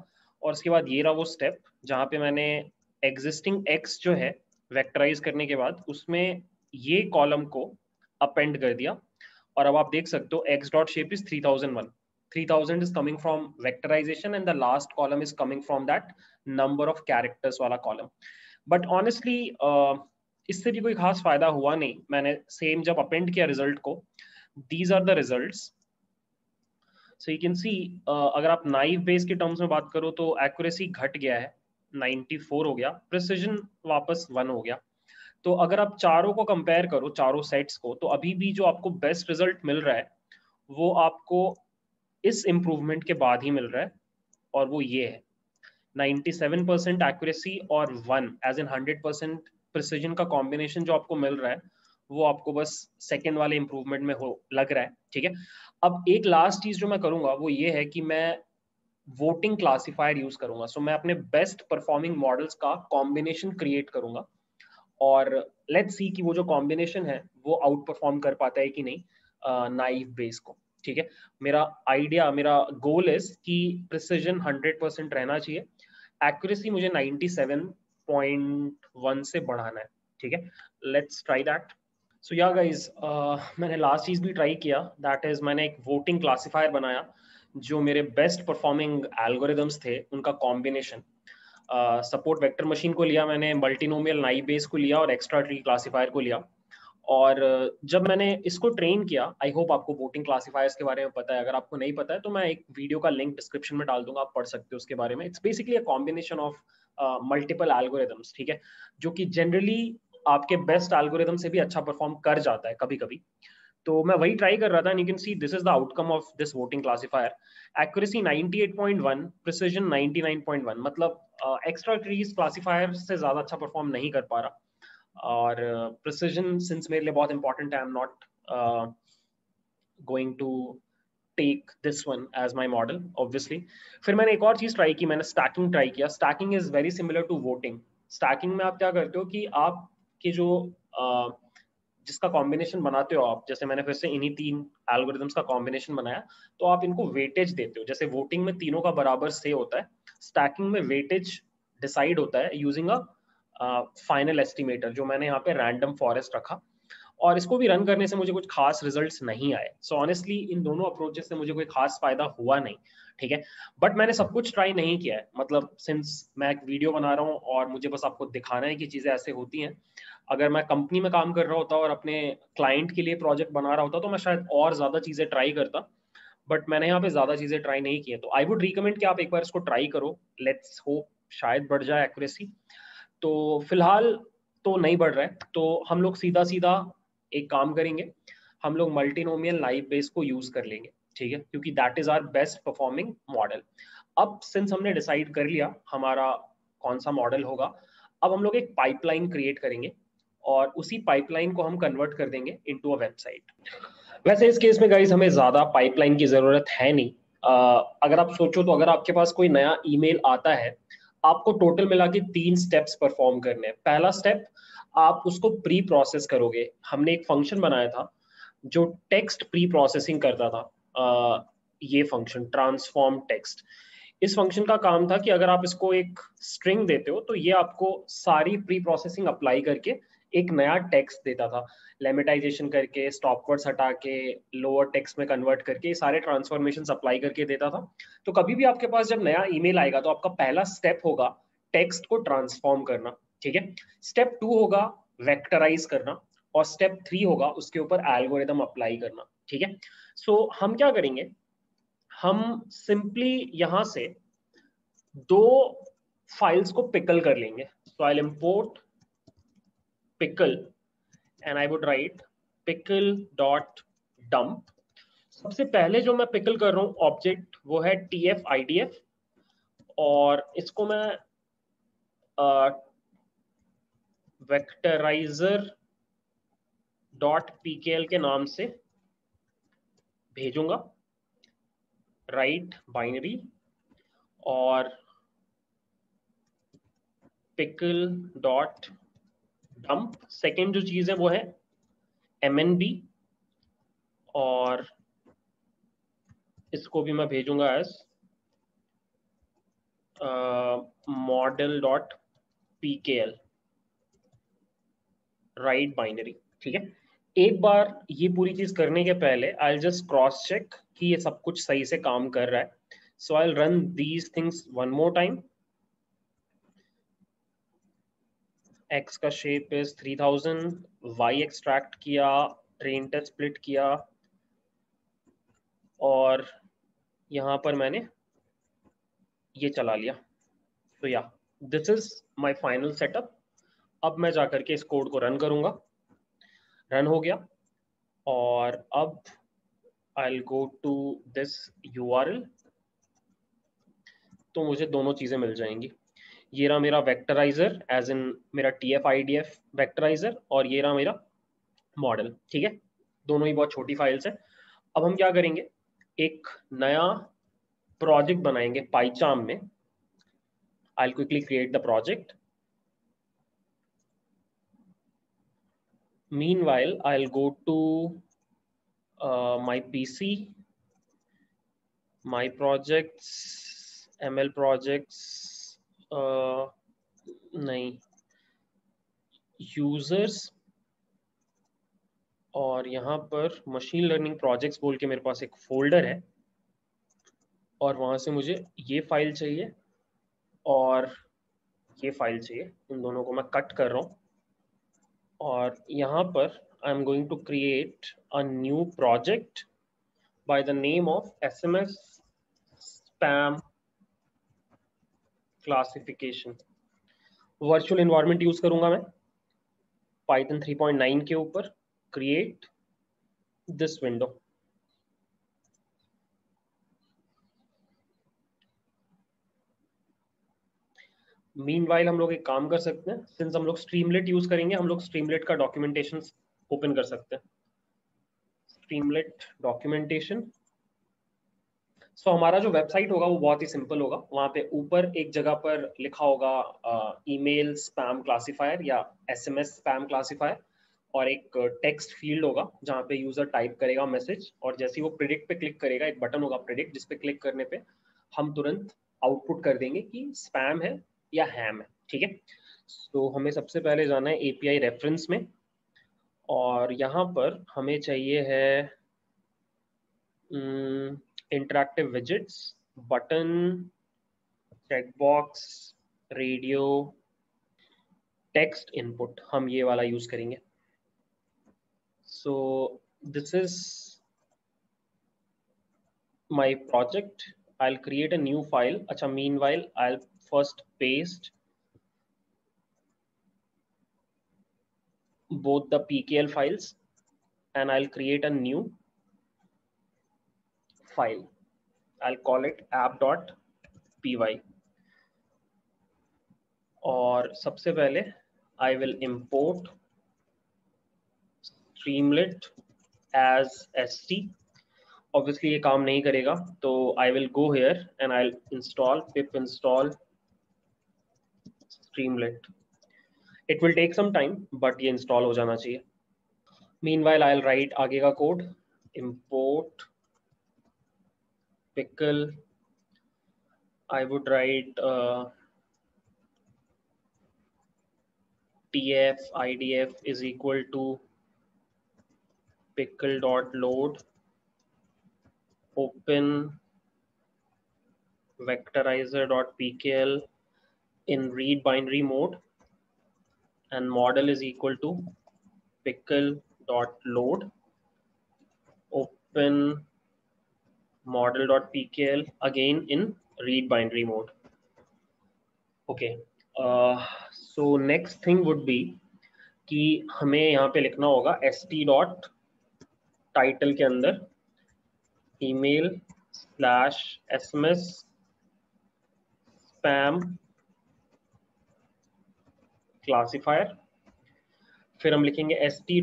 और उसके बाद ये रहा वो स्टेप जहाँ पे मैंने एग्जिस्टिंग एक्स जो है वेक्टराइज करने के बाद उसमें ये कॉलम को अपेंड कर दिया। और अब आप देख सकते हो x dot shape is 3001, 3000 is coming from vectorization and the last column is coming from that number of characters वाला column. But honestly इससे भी कोई खास फायदा हुआ नहीं। मैंने सेम जब अपेंड किया रिजल्ट को, these are the results. So you can see अगर आप नाइव बेस के टर्म्स में बात करो तो एक्यूरेसी घट गया है, 94 हो गया, प्रिसिजन वापस 1 हो गया। तो अगर आप चारों को कंपेयर करो, चारों सेट्स को, तो अभी भी जो आपको बेस्ट रिजल्ट मिल रहा है वो आपको इस इम्प्रूवमेंट के बाद ही मिल रहा है, और वो ये है 97% एक्यूरेसी और 1 एज इन 100% प्रिसीजन का कॉम्बिनेशन जो आपको मिल रहा है वो आपको बस सेकेंड वाले इंप्रूवमेंट में हो लग रहा है। ठीक है, अब एक लास्ट चीज जो मैं करूंगा वो ये है कि मैं वोटिंग क्लासिफायर यूज करूंगा। सो मैं अपने बेस्ट परफॉर्मिंग मॉडल्स का कॉम्बिनेशन क्रिएट करूंगा और लेट्स सी कि वो जो कॉम्बिनेशन है वो आउट परफॉर्म कर पाता है कि नहीं नाइव बेस को। ठीक है, मेरा आइडिया, मेरा गोल इज कि प्रिसिजन 100% रहना चाहिए, एक्यूरेसी मुझे 97.1 से बढ़ाना है। ठीक है, let's try that. So yeah guys, मैंने लास्ट चीज भी ट्राई किया, दैट इज मैंने एक वोटिंग क्लासिफायर बनाया जो मेरे बेस्ट परफॉर्मिंग एल्गोरिदम्स थे उनका कॉम्बिनेशन। सपोर्ट वेक्टर मशीन को लिया मैंने, मल्टीनोमियल नाइव बेस को लिया और एक्स्ट्रा ट्री क्लासिफायर को लिया। और जब मैंने इसको ट्रेन किया, आई होप आपको वोटिंग क्लासिफायर्स के बारे में पता है, अगर आपको नहीं पता है तो मैं एक वीडियो का लिंक डिस्क्रिप्शन में डाल दूंगा, आप पढ़ सकते हो उसके बारे में। It's basically a combination of multiple algorithms, ठीक है, जो कि जनरली आपके बेस्ट एल्गोरिदम से भी अच्छा परफॉर्म कर जाता है कभी कभी। तो मैं वही ट्राई कर रहा था, you can see this is the outcome of this voting classifier. Accuracy 98.1, precision 99.1, मतलब एक्स्ट्रा ट्रीज क्लासिफायर से ज्यादा अच्छा परफॉर्म नहीं कर पा रहा। और प्रिसिजन सिंस मेरे लिए बहुत इंपॉर्टेंट है, I am not going to take this one as my model obviously. फिर मैंने एक और चीज ट्राई की, मैंने स्टैकिंग ट्राई किया। Stacking is very similar to voting. Stacking में आप क्या करते हो कि आपके जो जिसका कॉम्बिनेशन बनाते हो आप, जैसे मैंने फिर से इन्हीं 3 एल्गोरिथम्स का कॉम्बिनेशन बनाया, तो आप इनको वेटेज देते हो। जैसे वोटिंग में तीनों का बराबर से होता है, स्टैकिंग में वेटेज डिसाइड होता है यूजिंग अ फाइनल एस्टिमेटर, जो मैंने यहाँ पे रैंडम फॉरेस्ट रखा। और इसको भी रन करने से मुझे कुछ खास रिजल्ट्स नहीं आए। सो ऑनेस्टली इन दोनों अप्रोचेस से मुझे कोई खास फायदा हुआ नहीं। ठीक है, बट मैंने सब कुछ ट्राई नहीं किया है, मतलब सिंस मैं एक वीडियो बना रहा हूँ और मुझे बस आपको दिखाना है कि चीजें ऐसे होती हैं। अगर मैं कंपनी में काम कर रहा होता और अपने क्लाइंट के लिए प्रोजेक्ट बना रहा होता तो मैं शायद और ज्यादा चीजें ट्राई करता, बट मैंने यहाँ पे ज्यादा चीजें ट्राई नहीं की है। तो आई वुड रिकमेंड कि आप एक बार इसको ट्राई करो, लेट्स होप शायद बढ़ जाए एक्यूरेसी। तो फिलहाल तो नहीं बढ़ रहा है, तो हम लोग सीधा सीधा एक काम करेंगे, हम लोग मल्टीनोमियल नाइव बेस को यूज कर लेंगे। ठीक है, क्योंकि that is our best performing model. अब सिंस हमने डिसाइड कर लिया हमारा कौन सा मॉडल होगा, अब हम लोग एक पाइपलाइन क्रिएट करेंगे और उसी पाइपलाइन को हम कन्वर्ट कर देंगे इनटू अ वेबसाइट। वैसे इस केस में गाइस हमें ज्यादा पाइपलाइन की जरूरत है नहीं। अगर आप सोचो तो अगर आपके पास कोई नया ईमेल आता है, आपको टोटल मिला के 3 स्टेप्स परफॉर्म करने हैं। पहला स्टेप, आप उसको प्री प्रोसेस करोगे। हमने एक फंक्शन बनाया था जो टेक्स्ट प्री प्रोसेसिंग करता था, ये फंक्शन ट्रांसफॉर्म टेक्स्ट। इस फंक्शन का काम था कि अगर आप इसको एक स्ट्रिंग देते हो तो ये आपको सारी प्री प्रोसेसिंग अप्लाई करके एक नया टेक्स्ट देता था, लेमेटाइजेशन करके, स्टॉप वर्ड्स हटा के, लोअर टेक्स्ट में कन्वर्ट करके, सारे ट्रांसफॉर्मेशन अप्लाई करके देता था। तो कभी भी आपके पास जब नया ईमेल आएगा तो आपका पहला स्टेप होगा टेक्स्ट को ट्रांसफॉर्म करना। ठीक है, स्टेप 2 होगा वेक्टराइज करना, और स्टेप 3 होगा उसके ऊपर एल्गोरिदम अप्लाई करना। ठीक है, सो हम क्या करेंगे, हम सिंपली यहां से 2 फाइल्स को पिकल कर लेंगे। So I import pickle and I would write pickle dot dump। सबसे पहले जो मैं पिकल कर रहा हूँ ऑब्जेक्ट वो है tf idf, और इसको मैं वेक्टराइजर डॉट pkl के नाम से भेजूंगा, राइट बाइनरी, और पिकल डॉट डंप सेकेंड जो चीज है वो है mnb, और इसको भी मैं भेजूंगा एज model.pkl राइट बाइनरी, ठीक है। एक बार ये पूरी चीज करने के पहले आई जस्ट क्रॉस चेक कि ये सब कुछ सही से काम कर रहा है। So I run these things one more time. x का शेप इज 3000, y एक्सट्रैक्ट किया, ट्रेन टेस्ट स्प्लिट किया, और यहाँ पर मैंने ये चला लिया। तो yeah this is my final setup. अब मैं जाकर के इस कोड को रन करूंगा। रन हो गया, और अब I'll go to this URL। तो मुझे दोनों चीजें मिल जाएंगी। ये रहा मेरा वेक्टराइजर, एज इन मेरा TF-IDF वेक्टराइजर, और ये रहा मेरा मॉडल, ठीक है। दोनों ही बहुत छोटी फाइल्स हैं। अब हम क्या करेंगे, एक नया प्रोजेक्ट बनाएंगे पाइचार्म में। I'll quickly create the project. Meanwhile, I'll go to my PC, my projects, ML projects, नहीं, users, और यहाँ पर मशीन लर्निंग प्रोजेक्ट्स बोल के मेरे पास एक फोल्डर है, और वहाँ से मुझे ये फाइल चाहिए और ये फाइल चाहिए। इन दोनों को मैं कट कर रहा हूँ, और यहाँ पर I am going to create a new project by the name of SMS spam classification। Virtual environment use करूंगा मैं Python 3.9 के ऊपर। Create this window. मीनवाइल हम लोग एक काम कर सकते हैं, सिंस हम लोग स्ट्रीमलेट यूज करेंगे, हम लोग स्ट्रीमलेट का डॉक्यूमेंटेशन ओपन कर सकते हैं। Streamlit documentation. सो हमारा जो वेबसाइट होगा वो बहुत ही सिंपल होगा। वहाँ पे ऊपर एक जगह पर लिखा होगा ईमेल स्पैम क्लासिफायर या SMS स्पैम क्लासिफायर, और एक टेक्स्ट फील्ड होगा जहाँ पे यूजर टाइप करेगा मैसेज, और जैसे ही वो प्रिडिक्ट पे क्लिक करेगा, एक बटन होगा प्रिडिक्ट, जिस पे क्लिक करने पे हम तुरंत आउटपुट कर देंगे कि स्पैम है या हैम है, ठीक है। तो हमें सबसे पहले जाना है API रेफरेंस में, और यहाँ पर हमें चाहिए है interactive widgets, button, checkbox, radio, text input. हम ये वाला यूज करेंगे। So this is my project. I'll create a new file। अच्छा, meanwhile I'll first paste both the PKL files and I'll create a new file। I'll call it app.py। और सबसे पहले I will import streamlit as st। Obviously ये काम नहीं करेगा, तो I will go here and I'll install pip install streamlit। It will take some time, but ये install हो जाना चाहिए। Meanwhile I'll write आगे का code. import pickle, I would write TF-IDF is equal to pickle.load open vectorizer.pkl in read binary mode, and model is equal to pickle.load open model.pkl again in read binary mode। Okay, so next thing would be कि हमें यहाँ पे लिखना होगा st.title के अंदर email / SMS spam classifier। फिर हम लिखेंगे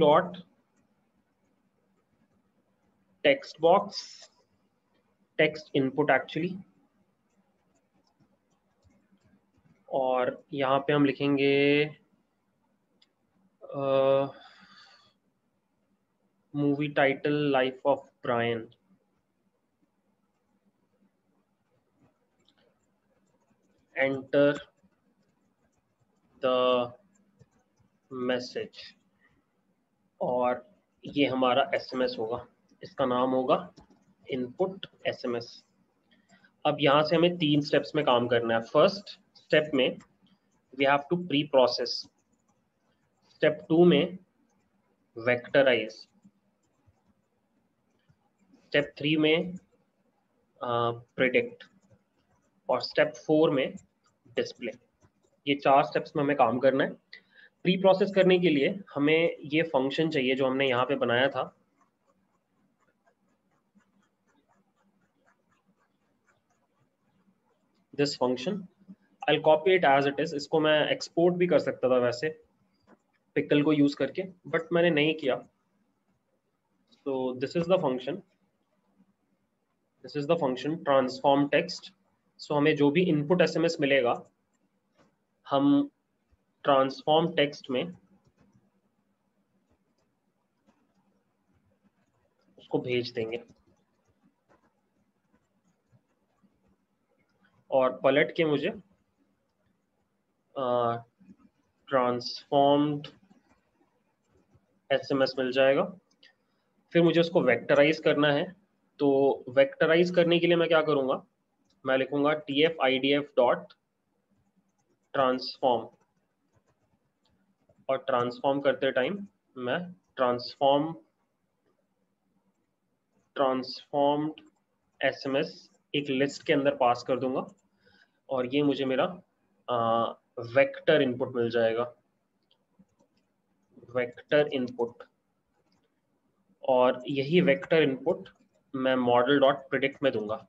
st.textbox text input actually, और यहाँ पे हम लिखेंगे movie title Life of Brian. Enter the message, और ये हमारा एसएमएस होगा, इसका नाम होगा इनपुट एसएमएस। अब यहाँ से हमें 3 स्टेप्स में काम करना है। फर्स्ट स्टेप में we have to preprocess, step 2 में वेक्टराइज, स्टेप 3 में प्रिडिक्ट, और स्टेप 4 में डिस्प्ले। ये 4 स्टेप्स में हमें काम करना है। प्री प्रोसेस करने के लिए हमें ये फंक्शन चाहिए जो हमने यहाँ पे बनाया था। This function I will copy it as it is. इसको मैं एक्सपोर्ट भी कर सकता था वैसे पिकल को यूज करके, बट मैंने नहीं किया। तो this is the function, this is the function transform text. So हमें जो भी इनपुट एसएमएस मिलेगा हम ट्रांसफॉर्म टेक्स्ट में उसको भेज देंगे, और पलट के मुझे ट्रांसफॉर्म्ड एसएमएस मिल जाएगा। फिर मुझे उसको वेक्टराइज करना है। तो वेक्टराइज करने के लिए मैं क्या करूंगा, मैं लिखूंगा tf-idf डॉट ट्रांसफॉर्म, और ट्रांसफॉर्म करते टाइम मैं ट्रांसफॉर्म्ड एसएमएस एक लिस्ट के अंदर पास कर दूंगा, और ये मुझे मेरा वेक्टर इनपुट मिल जाएगा, वेक्टर इनपुट। और यही वेक्टर इनपुट मैं मॉडल डॉट प्रिडिक्ट में दूंगा,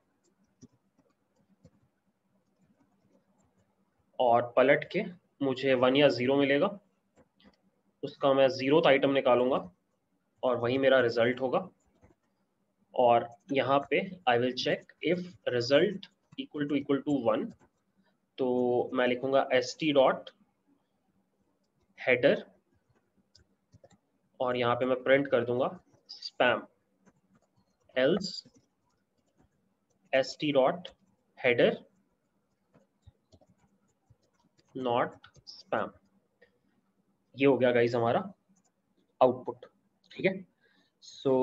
और पलट के मुझे 1 या 0 मिलेगा, उसका मैं 0th आइटम निकालूंगा और वही मेरा रिजल्ट होगा। और यहाँ पे I will check if result equal to 1, तो मैं लिखूंगा st डॉट हेडर, और यहाँ पे मैं प्रिंट कर दूंगा spam, else st dot header not spam. ये हो गया गाइस हमारा आउटपुट, ठीक है। सो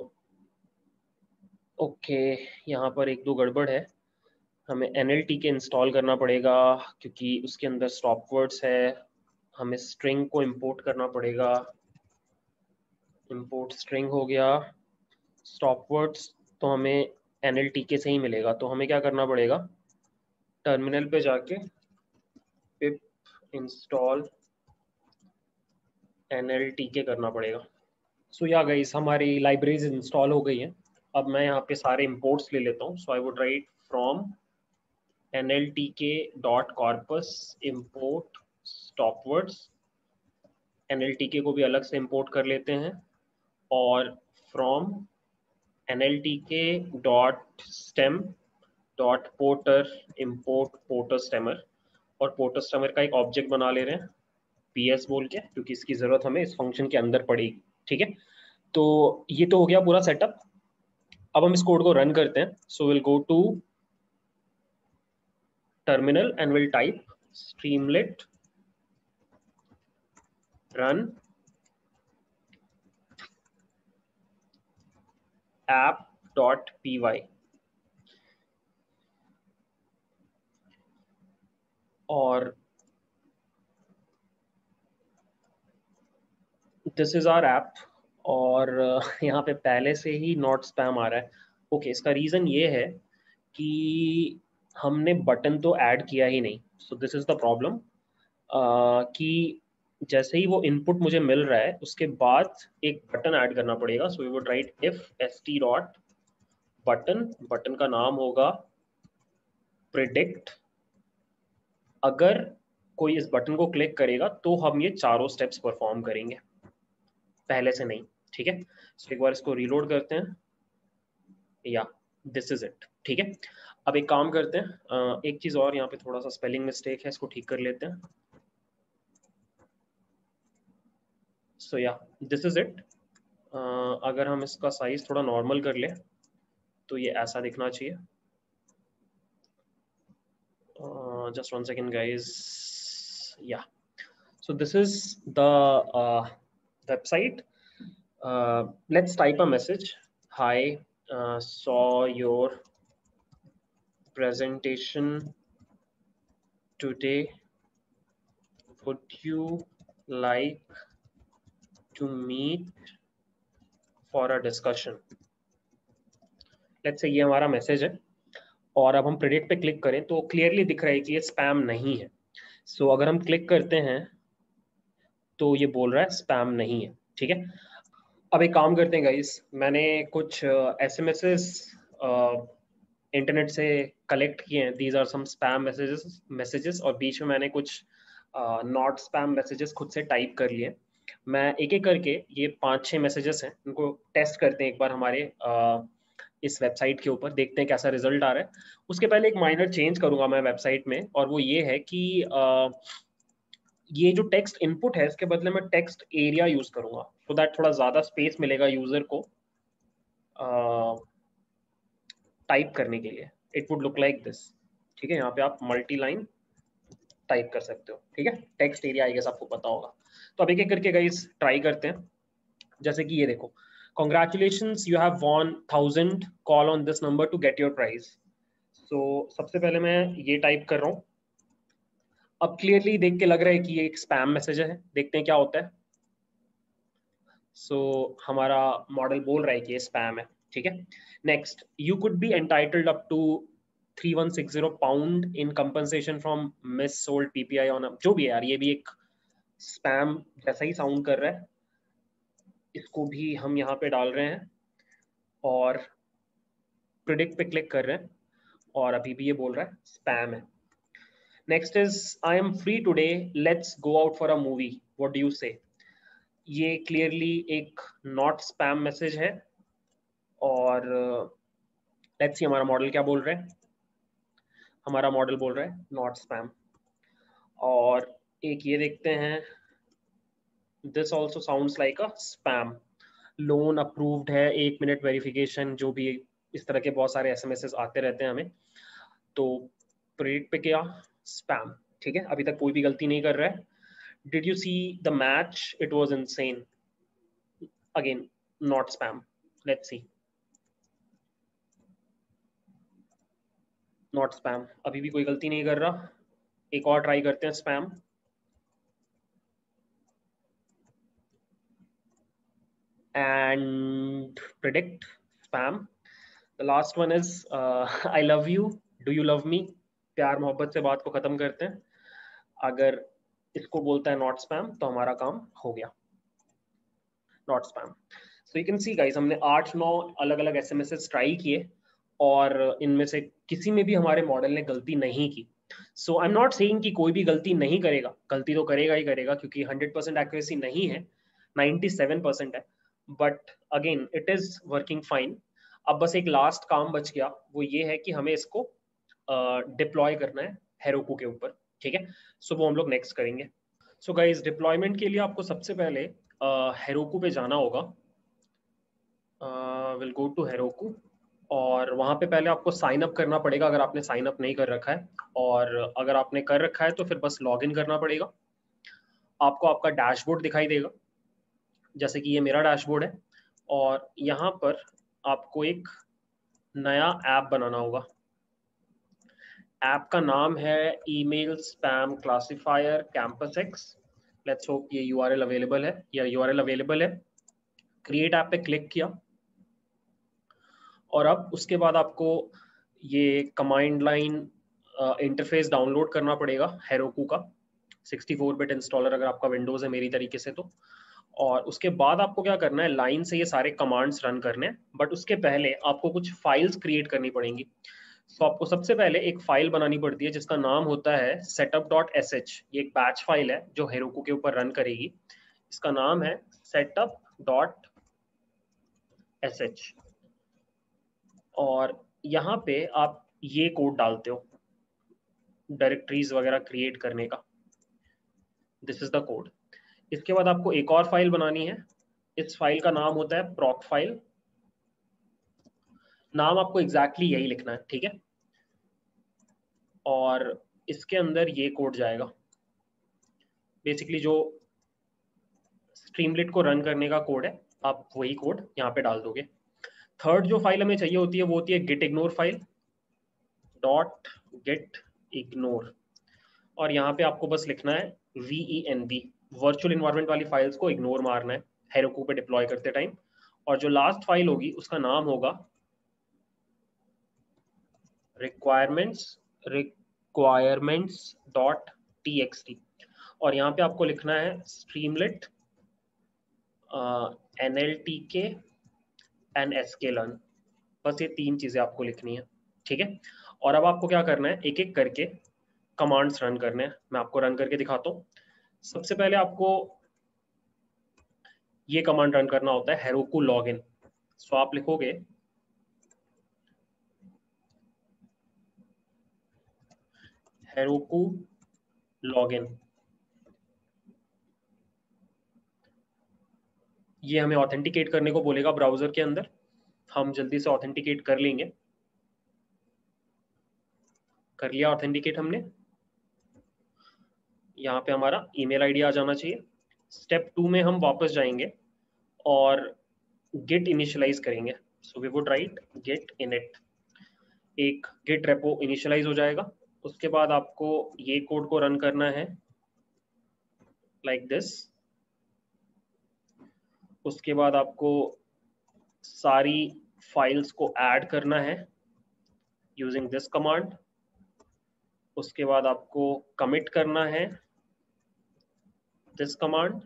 ओके, यहाँ पर एक दो गड़बड़ है, हमें NLTK इंस्टॉल करना पड़ेगा क्योंकि उसके अंदर स्टॉप वर्ड्स है। हमें स्ट्रिंग को इंपोर्ट करना पड़ेगा, इंपोर्ट स्ट्रिंग हो गया। स्टॉप वर्ड्स तो हमें NLTK से ही मिलेगा, तो हमें क्या करना पड़ेगा, टर्मिनल पे जाके पिप इंस्टॉल NLTK करना पड़ेगा। सो या गाइस हमारी लाइब्रेरीज इंस्टॉल हो गई हैं। अब मैं यहाँ पे सारे इंपोर्ट्स ले लेता हूँ। So I would write from nltk.corpus import stopwords, NLTK को भी अलग से इंपोर्ट कर लेते हैं, और from nltk.stem.porter import porter stemmer, और पोर्टर स्टेमर का एक ऑब्जेक्ट बना ले रहे हैं ps बोल के, क्योंकि इसकी जरूरत हमें इस फंक्शन के अंदर पड़ेगी, ठीक है। तो ये तो हो गया पूरा सेटअप। अब हम इस कोड को रन करते हैं। So will go to terminal and will type streamlit run app.py, और दिस इज आवर ऐप। और यहाँ पे पहले से ही नॉट स्पैम आ रहा है। ओके, इसका रीजन ये है कि हमने बटन तो ऐड किया ही नहीं। So this is the problem, कि जैसे ही वो इनपुट मुझे मिल रहा है उसके बाद एक बटन ऐड करना पड़ेगा। So we would write if st dot button, button का नाम होगा प्रिडिक्ट। अगर कोई इस बटन को क्लिक करेगा तो हम ये चारों स्टेप्स परफॉर्म करेंगे, पहले से नहीं, ठीक है। सो एक बार इसको रीलोड करते हैं, या दिस इज इट, ठीक है। अब एक काम करते हैं, एक चीज और, यहाँ पे थोड़ा सा स्पेलिंग मिस्टेक है, इसको ठीक कर लेते हैं। सो या दिस इज इट। अगर हम इसका साइज थोड़ा नॉर्मल कर ले तो ये ऐसा दिखना चाहिए। just 1 second guys. Yeah, so this is the website. Let's type a message. Hi, saw your presentation today, would you like to meet for a discussion? Let's say ये हमारा मैसेज है और अब हम प्रेडिक्ट पे क्लिक करें तो clearly दिख रहा है कि ये स्पैम नहीं है। सो अगर हम क्लिक करते हैं तो ये बोल रहा है स्पैम नहीं है। ठीक है, अब एक काम करते हैं गाइस, मैंने कुछ एसएमएसेस इंटरनेट से कलेक्ट किए हैं। These are some spam messages और बीच में मैंने कुछ नॉट स्पैम मैसेजेस खुद से टाइप कर लिए। मैं एक एक करके ये 5-6 मैसेजेस हैं, उनको टेस्ट करते हैं एक बार हमारे इस वेबसाइट के ऊपर, देखते हैं कैसा रिजल्ट आ रहा है। उसके पहले एक माइनर चेंज करूंगा मैं वेबसाइट में, और वो ये है कि ये जो टेक्स्ट इनपुट है इसके बदले में टेक्स्ट एरिया यूज करूंगा, सो दैट थोड़ा ज्यादा स्पेस मिलेगा यूजर को टाइप करने के लिए। It would look like this. ठीक है, यहाँ पे आप मल्टी लाइन टाइप कर सकते हो। ठीक है, टेक्स्ट एरिया आई गेस आपको पता होगा। तो अब एक एक करके गाइस ट्राई करते हैं। जैसे कि ये देखो, congratulations you have won 1000, call on this number to get your prize. So सबसे पहले मैं ये टाइप कर रहा हूँ। अब क्लियरली देख के लग रहा है कि ये एक स्पैम मैसेज है, देखते हैं क्या होता है। सो हमारा मॉडल बोल रहा है कि ये स्पैम है। ठीक है, next, you could be entitled up to 3160 pound in compensation from mis sold PPI on, जो भी है यार, ये भी एक स्पैम जैसा ही साउंड कर रहा है। इसको भी हम यहाँ पे डाल रहे हैं और प्रिडिक्ट पे क्लिक कर रहे हैं और अभी भी ये बोल रहा है स्पैम है। Next is I am free today, let's go out for a movie, what do you say. ये क्लियरली एक नॉट स्पैम मैसेज है और लेट्स सी हमारा मॉडल क्या बोल रहा है। हमारा मॉडल बोल रहा है नॉट स्पैम। और एक ये देखते हैं, this also sounds like a spam. Loan approved है, 1 मिनट वेरिफिकेशन, जो भी इस तरह के बहुत सारे एसएमएस आते रहते हैं हमें। तो प्रेडिक्ट पे क्या, स्पैम। ठीक है, अभी तक कोई भी गलती नहीं कर रहा है। Did you see the match, it was insane, again not spam. Let's see, not spam, अभी भी कोई गलती नहीं कर रहा। एक और ट्राई करते हैं spam. And predict spam. The last one is I love you, do you love me. प्यार मोहब्बत से बात को खत्म करते हैं। अगर इसको बोलता है नॉट स्पैम तो हमारा काम हो गया, not spam. So you can see guys, हमने 8-9 अलग अलग एसएमएस ट्राई किए और इनमें से किसी में भी हमारे मॉडल ने गलती नहीं की। So I am not saying कि कोई भी गलती नहीं करेगा, गलती तो करेगा ही करेगा, क्योंकि 100% एक्यूरेसी नहीं है, 97% है, but again it is working fine. अब बस एक लास्ट काम बच गया, वो ये है कि हमें इसको डिप्लॉय करना है हेरोकू के ऊपर। ठीक है, सो वो हम लोग नेक्स्ट करेंगे। सो गाइस, डिप्लॉयमेंट के लिए आपको सबसे पहले हेरोकू पे जाना होगा। विल गो टू हेरोकू और वहाँ पे पहले आपको साइन अप करना पड़ेगा अगर आपने साइन अप नहीं कर रखा है, और अगर आपने कर रखा है तो फिर बस लॉग इन करना पड़ेगा। आपको आपका डैशबोर्ड दिखाई देगा, जैसे कि ये मेरा डैशबोर्ड है, और यहाँ पर आपको एक नया ऐप बनाना होगा। ऐप का नाम है email spam classifier Campus X. Let's hope ये यूआरएल अवेलेबल है, या यूआरएल अवेलेबल है। क्रिएट ऐप पे क्लिक किया और अब उसके बाद आपको ये कमांड लाइन इंटरफेस डाउनलोड करना पड़ेगा हेरोकू का, 64 बिट इंस्टॉलर अगर आपका विंडोज है मेरी तरीके से तो। और उसके बाद आपको क्या करना है, लाइन से ये सारे कमांड्स रन करने हैं, बट उसके पहले आपको कुछ फाइल्स क्रिएट करनी पड़ेंगी। तो आपको सबसे पहले एक फाइल बनानी पड़ती है जिसका नाम होता है setup.sh। ये एक बैच फाइल है जो हेरोकू के ऊपर रन करेगी। इसका नाम है setup.sh। और यहाँ पे आप ये कोड डालते हो डायरेक्टरीज वगैरह क्रिएट करने का, दिस इज द कोड। इसके बाद आपको एक और फाइल बनानी है, इस फाइल का नाम होता है प्रॉक फाइल। नाम आपको एग्जैक्टली यही लिखना है, ठीक है। और इसके अंदर ये कोड जाएगा, बेसिकली जो स्ट्रीमलेट को रन करने का कोड है, आप वही कोड यहाँ पे डाल दोगे। थर्ड जो फाइल हमें चाहिए होती है वो होती है git ignore file, dot git ignore, और यहाँ पे आपको बस लिखना है VENV, वर्चुअल इन्वायरमेंट वाली फाइल्स को इग्नोर मारना है हेरोकू पे डिप्लॉय करते टाइम। और जो लास्ट फाइल होगी उसका नाम होगा requirements.txt, और यहाँ पे आपको लिखना है streamlit NLTK and sklearn, बस ये 3 चीजें आपको लिखनी है, ठीक है। और अब आपको क्या करना है, एक एक करके कमांड्स रन करने हैं। मैं आपको रन करके दिखाता हूँ। सबसे पहले आपको ये कमांड रन करना होता है हेरोकू लॉगिन। सो आप लिखोगे हेरोकू लॉगिन, ये हमें ऑथेंटिकेट करने को बोलेगा ब्राउजर के अंदर। हम जल्दी से ऑथेंटिकेट कर लेंगे। कर लिया ऑथेंटिकेट हमने। यहाँ पे हमारा ईमेल आईडी आ जाना चाहिए। स्टेप 2 में हम वापस जाएंगे और गेट इनिशियलाइज करेंगे। So we would write git init, एक गेट रेपो इनिशियलाइज हो जाएगा। उसके बाद आपको ये कोड को रन करना है लाइक दिस। उसके बाद आपको सारी फाइल्स को ऐड करना है यूजिंग दिस कमांड। उसके बाद आपको कमिट करना है दिस कमांड,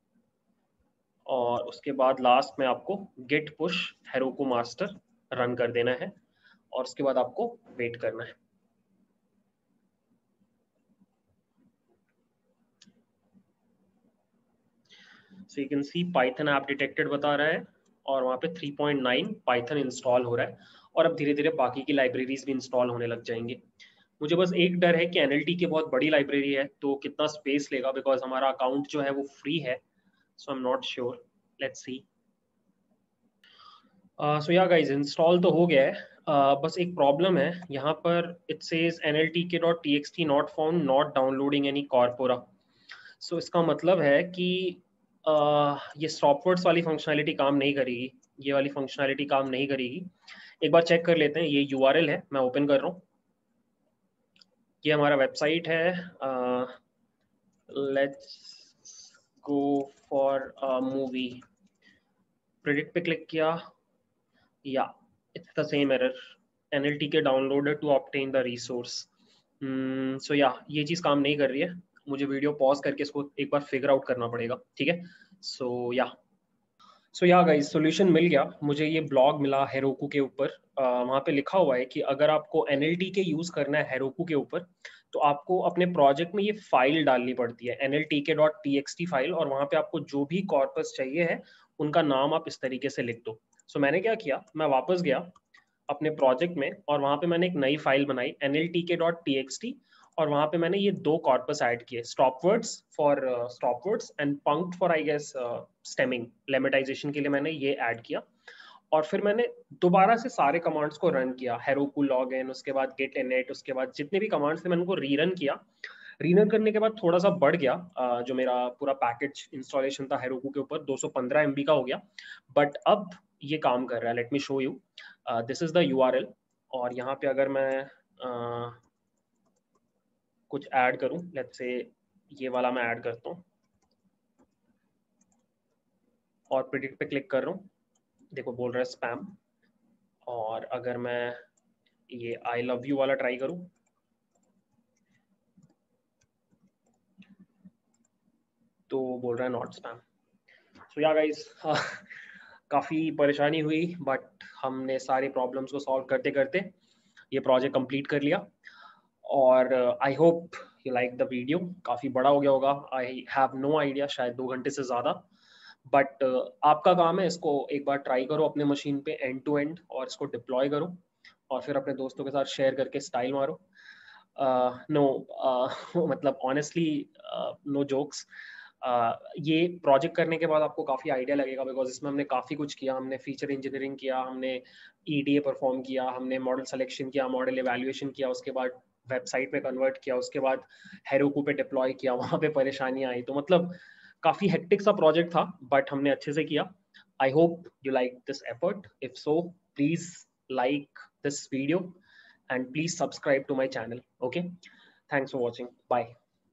और उसके बाद लास्ट में आपको git push Heroku master run कर देना है, और उसके बाद आपको वेट करना है। So you can see Python app detected बता रहा है, और वहाँ पे 3.9 पाइथन इंस्टॉल हो रहा है, और अब धीरे धीरे बाकी की लाइब्रेरीज भी इंस्टॉल होने लग जाएंगी। मुझे बस एक डर है कि NLTK बहुत बड़ी लाइब्रेरी है तो कितना स्पेस लेगा, बिकॉज हमारा अकाउंट जो है वो फ्री है। So I am not sure, let's see. So yeah guys install तो हो गया है। बस एक प्रॉब्लम है यहाँ पर, it says NLTK.txt not found, not downloading any corpora. So इसका मतलब है कि ये स्टॉपवर्ड्स वाली फंक्शनैलिटी काम नहीं करेगी, ये वाली फंक्शनैलिटी काम नहीं करेगी। एक बार चेक कर लेते हैं। ये URL है, मैं ओपन कर रहा हूँ। ये हमारा वेबसाइट है। Let's go for a movie. Predict पे क्लिक किया, yeah it's the same error, NLTK downloaded to obtain the resource. So yeah ये चीज़ काम नहीं कर रही है। मुझे वीडियो पॉज करके इसको एक बार फिगर आउट करना पड़ेगा, ठीक है। सो या गाइस सॉल्यूशन मिल गया मुझे। ये ब्लॉग मिला हेरोकू के ऊपर। वहाँ पे लिखा हुआ है कि अगर आपको NLTK यूज करना है हेरोकू के ऊपर, तो आपको अपने प्रोजेक्ट में ये फाइल डालनी पड़ती है, NLTK.txt फाइल, और वहाँ पे आपको जो भी कॉर्पस चाहिए है उनका नाम आप इस तरीके से लिख दो। सो मैंने क्या किया, मैं वापस गया अपने प्रोजेक्ट में, और वहाँ पे मैंने एक नई फाइल बनाई NLTK.txt, और वहाँ पे मैंने ये 2 कॉर्पस ऐड किए, stopwords for stopwords and punkt for I guess stemming, lemmatization के लिए मैंने ये ऐड किया। और फिर मैंने दोबारा से सारे कमांड्स को रन किया, हेरोकू लॉगिन, उसके बाद गेट इनिट, उसके बाद जितने भी कमांड्स थे मैंने उनको रीरन किया। रीरन करने के बाद थोड़ा सा बढ़ गया, जो मेरा पूरा पैकेज इंस्टॉलेशन था हेरोकू के ऊपर 215 MB का हो गया। बट अब ये काम कर रहा है। Let me show you, this is the URL, और यहाँ पे अगर मैं कुछ ऐड करूं, लेट्स से ये वाला मैं ऐड करता हूँ, और प्रेडिक्ट पे क्लिक कर रहा हूँ, देखो बोल रहा है स्पैम। और अगर मैं ये आई लव यू वाला ट्राई करूं, तो बोल रहा है not spam. So yeah guys काफ़ी परेशानी हुई, बट हमने सारे प्रॉब्लम्स को सॉल्व करते करते ये प्रोजेक्ट कंप्लीट कर लिया। और I hope you like the video. काफ़ी बड़ा हो गया होगा, आई हैव नो आइडिया, शायद 2 घंटे से ज़्यादा। बट आपका काम है इसको एक बार ट्राई करो अपने मशीन पे एंड टू एंड, और इसको डिप्लॉय करो, और फिर अपने दोस्तों के साथ शेयर करके स्टाइल मारो। नो मतलब ऑनेस्टली नो जोक्स। ये प्रोजेक्ट करने के बाद आपको काफ़ी आइडिया लगेगा, बिकॉज इसमें हमने काफ़ी कुछ किया। हमने फीचर इंजीनियरिंग किया, हमने EDA परफॉर्म किया, हमने मॉडल सिलेक्शन किया, मॉडल एवेल्युएशन किया, उसके बाद वेबसाइट पे कन्वर्ट किया, उसके बाद हेरोकू पे डिप्लॉय किया, वहाँ पे परेशानियां आई, तो मतलब काफी हेक्टिक सा प्रोजेक्ट था, बट हमने अच्छे से किया. I hope you like this effort. If so, please like this video and please subscribe to my channel. Okay, thanks for watching. Bye.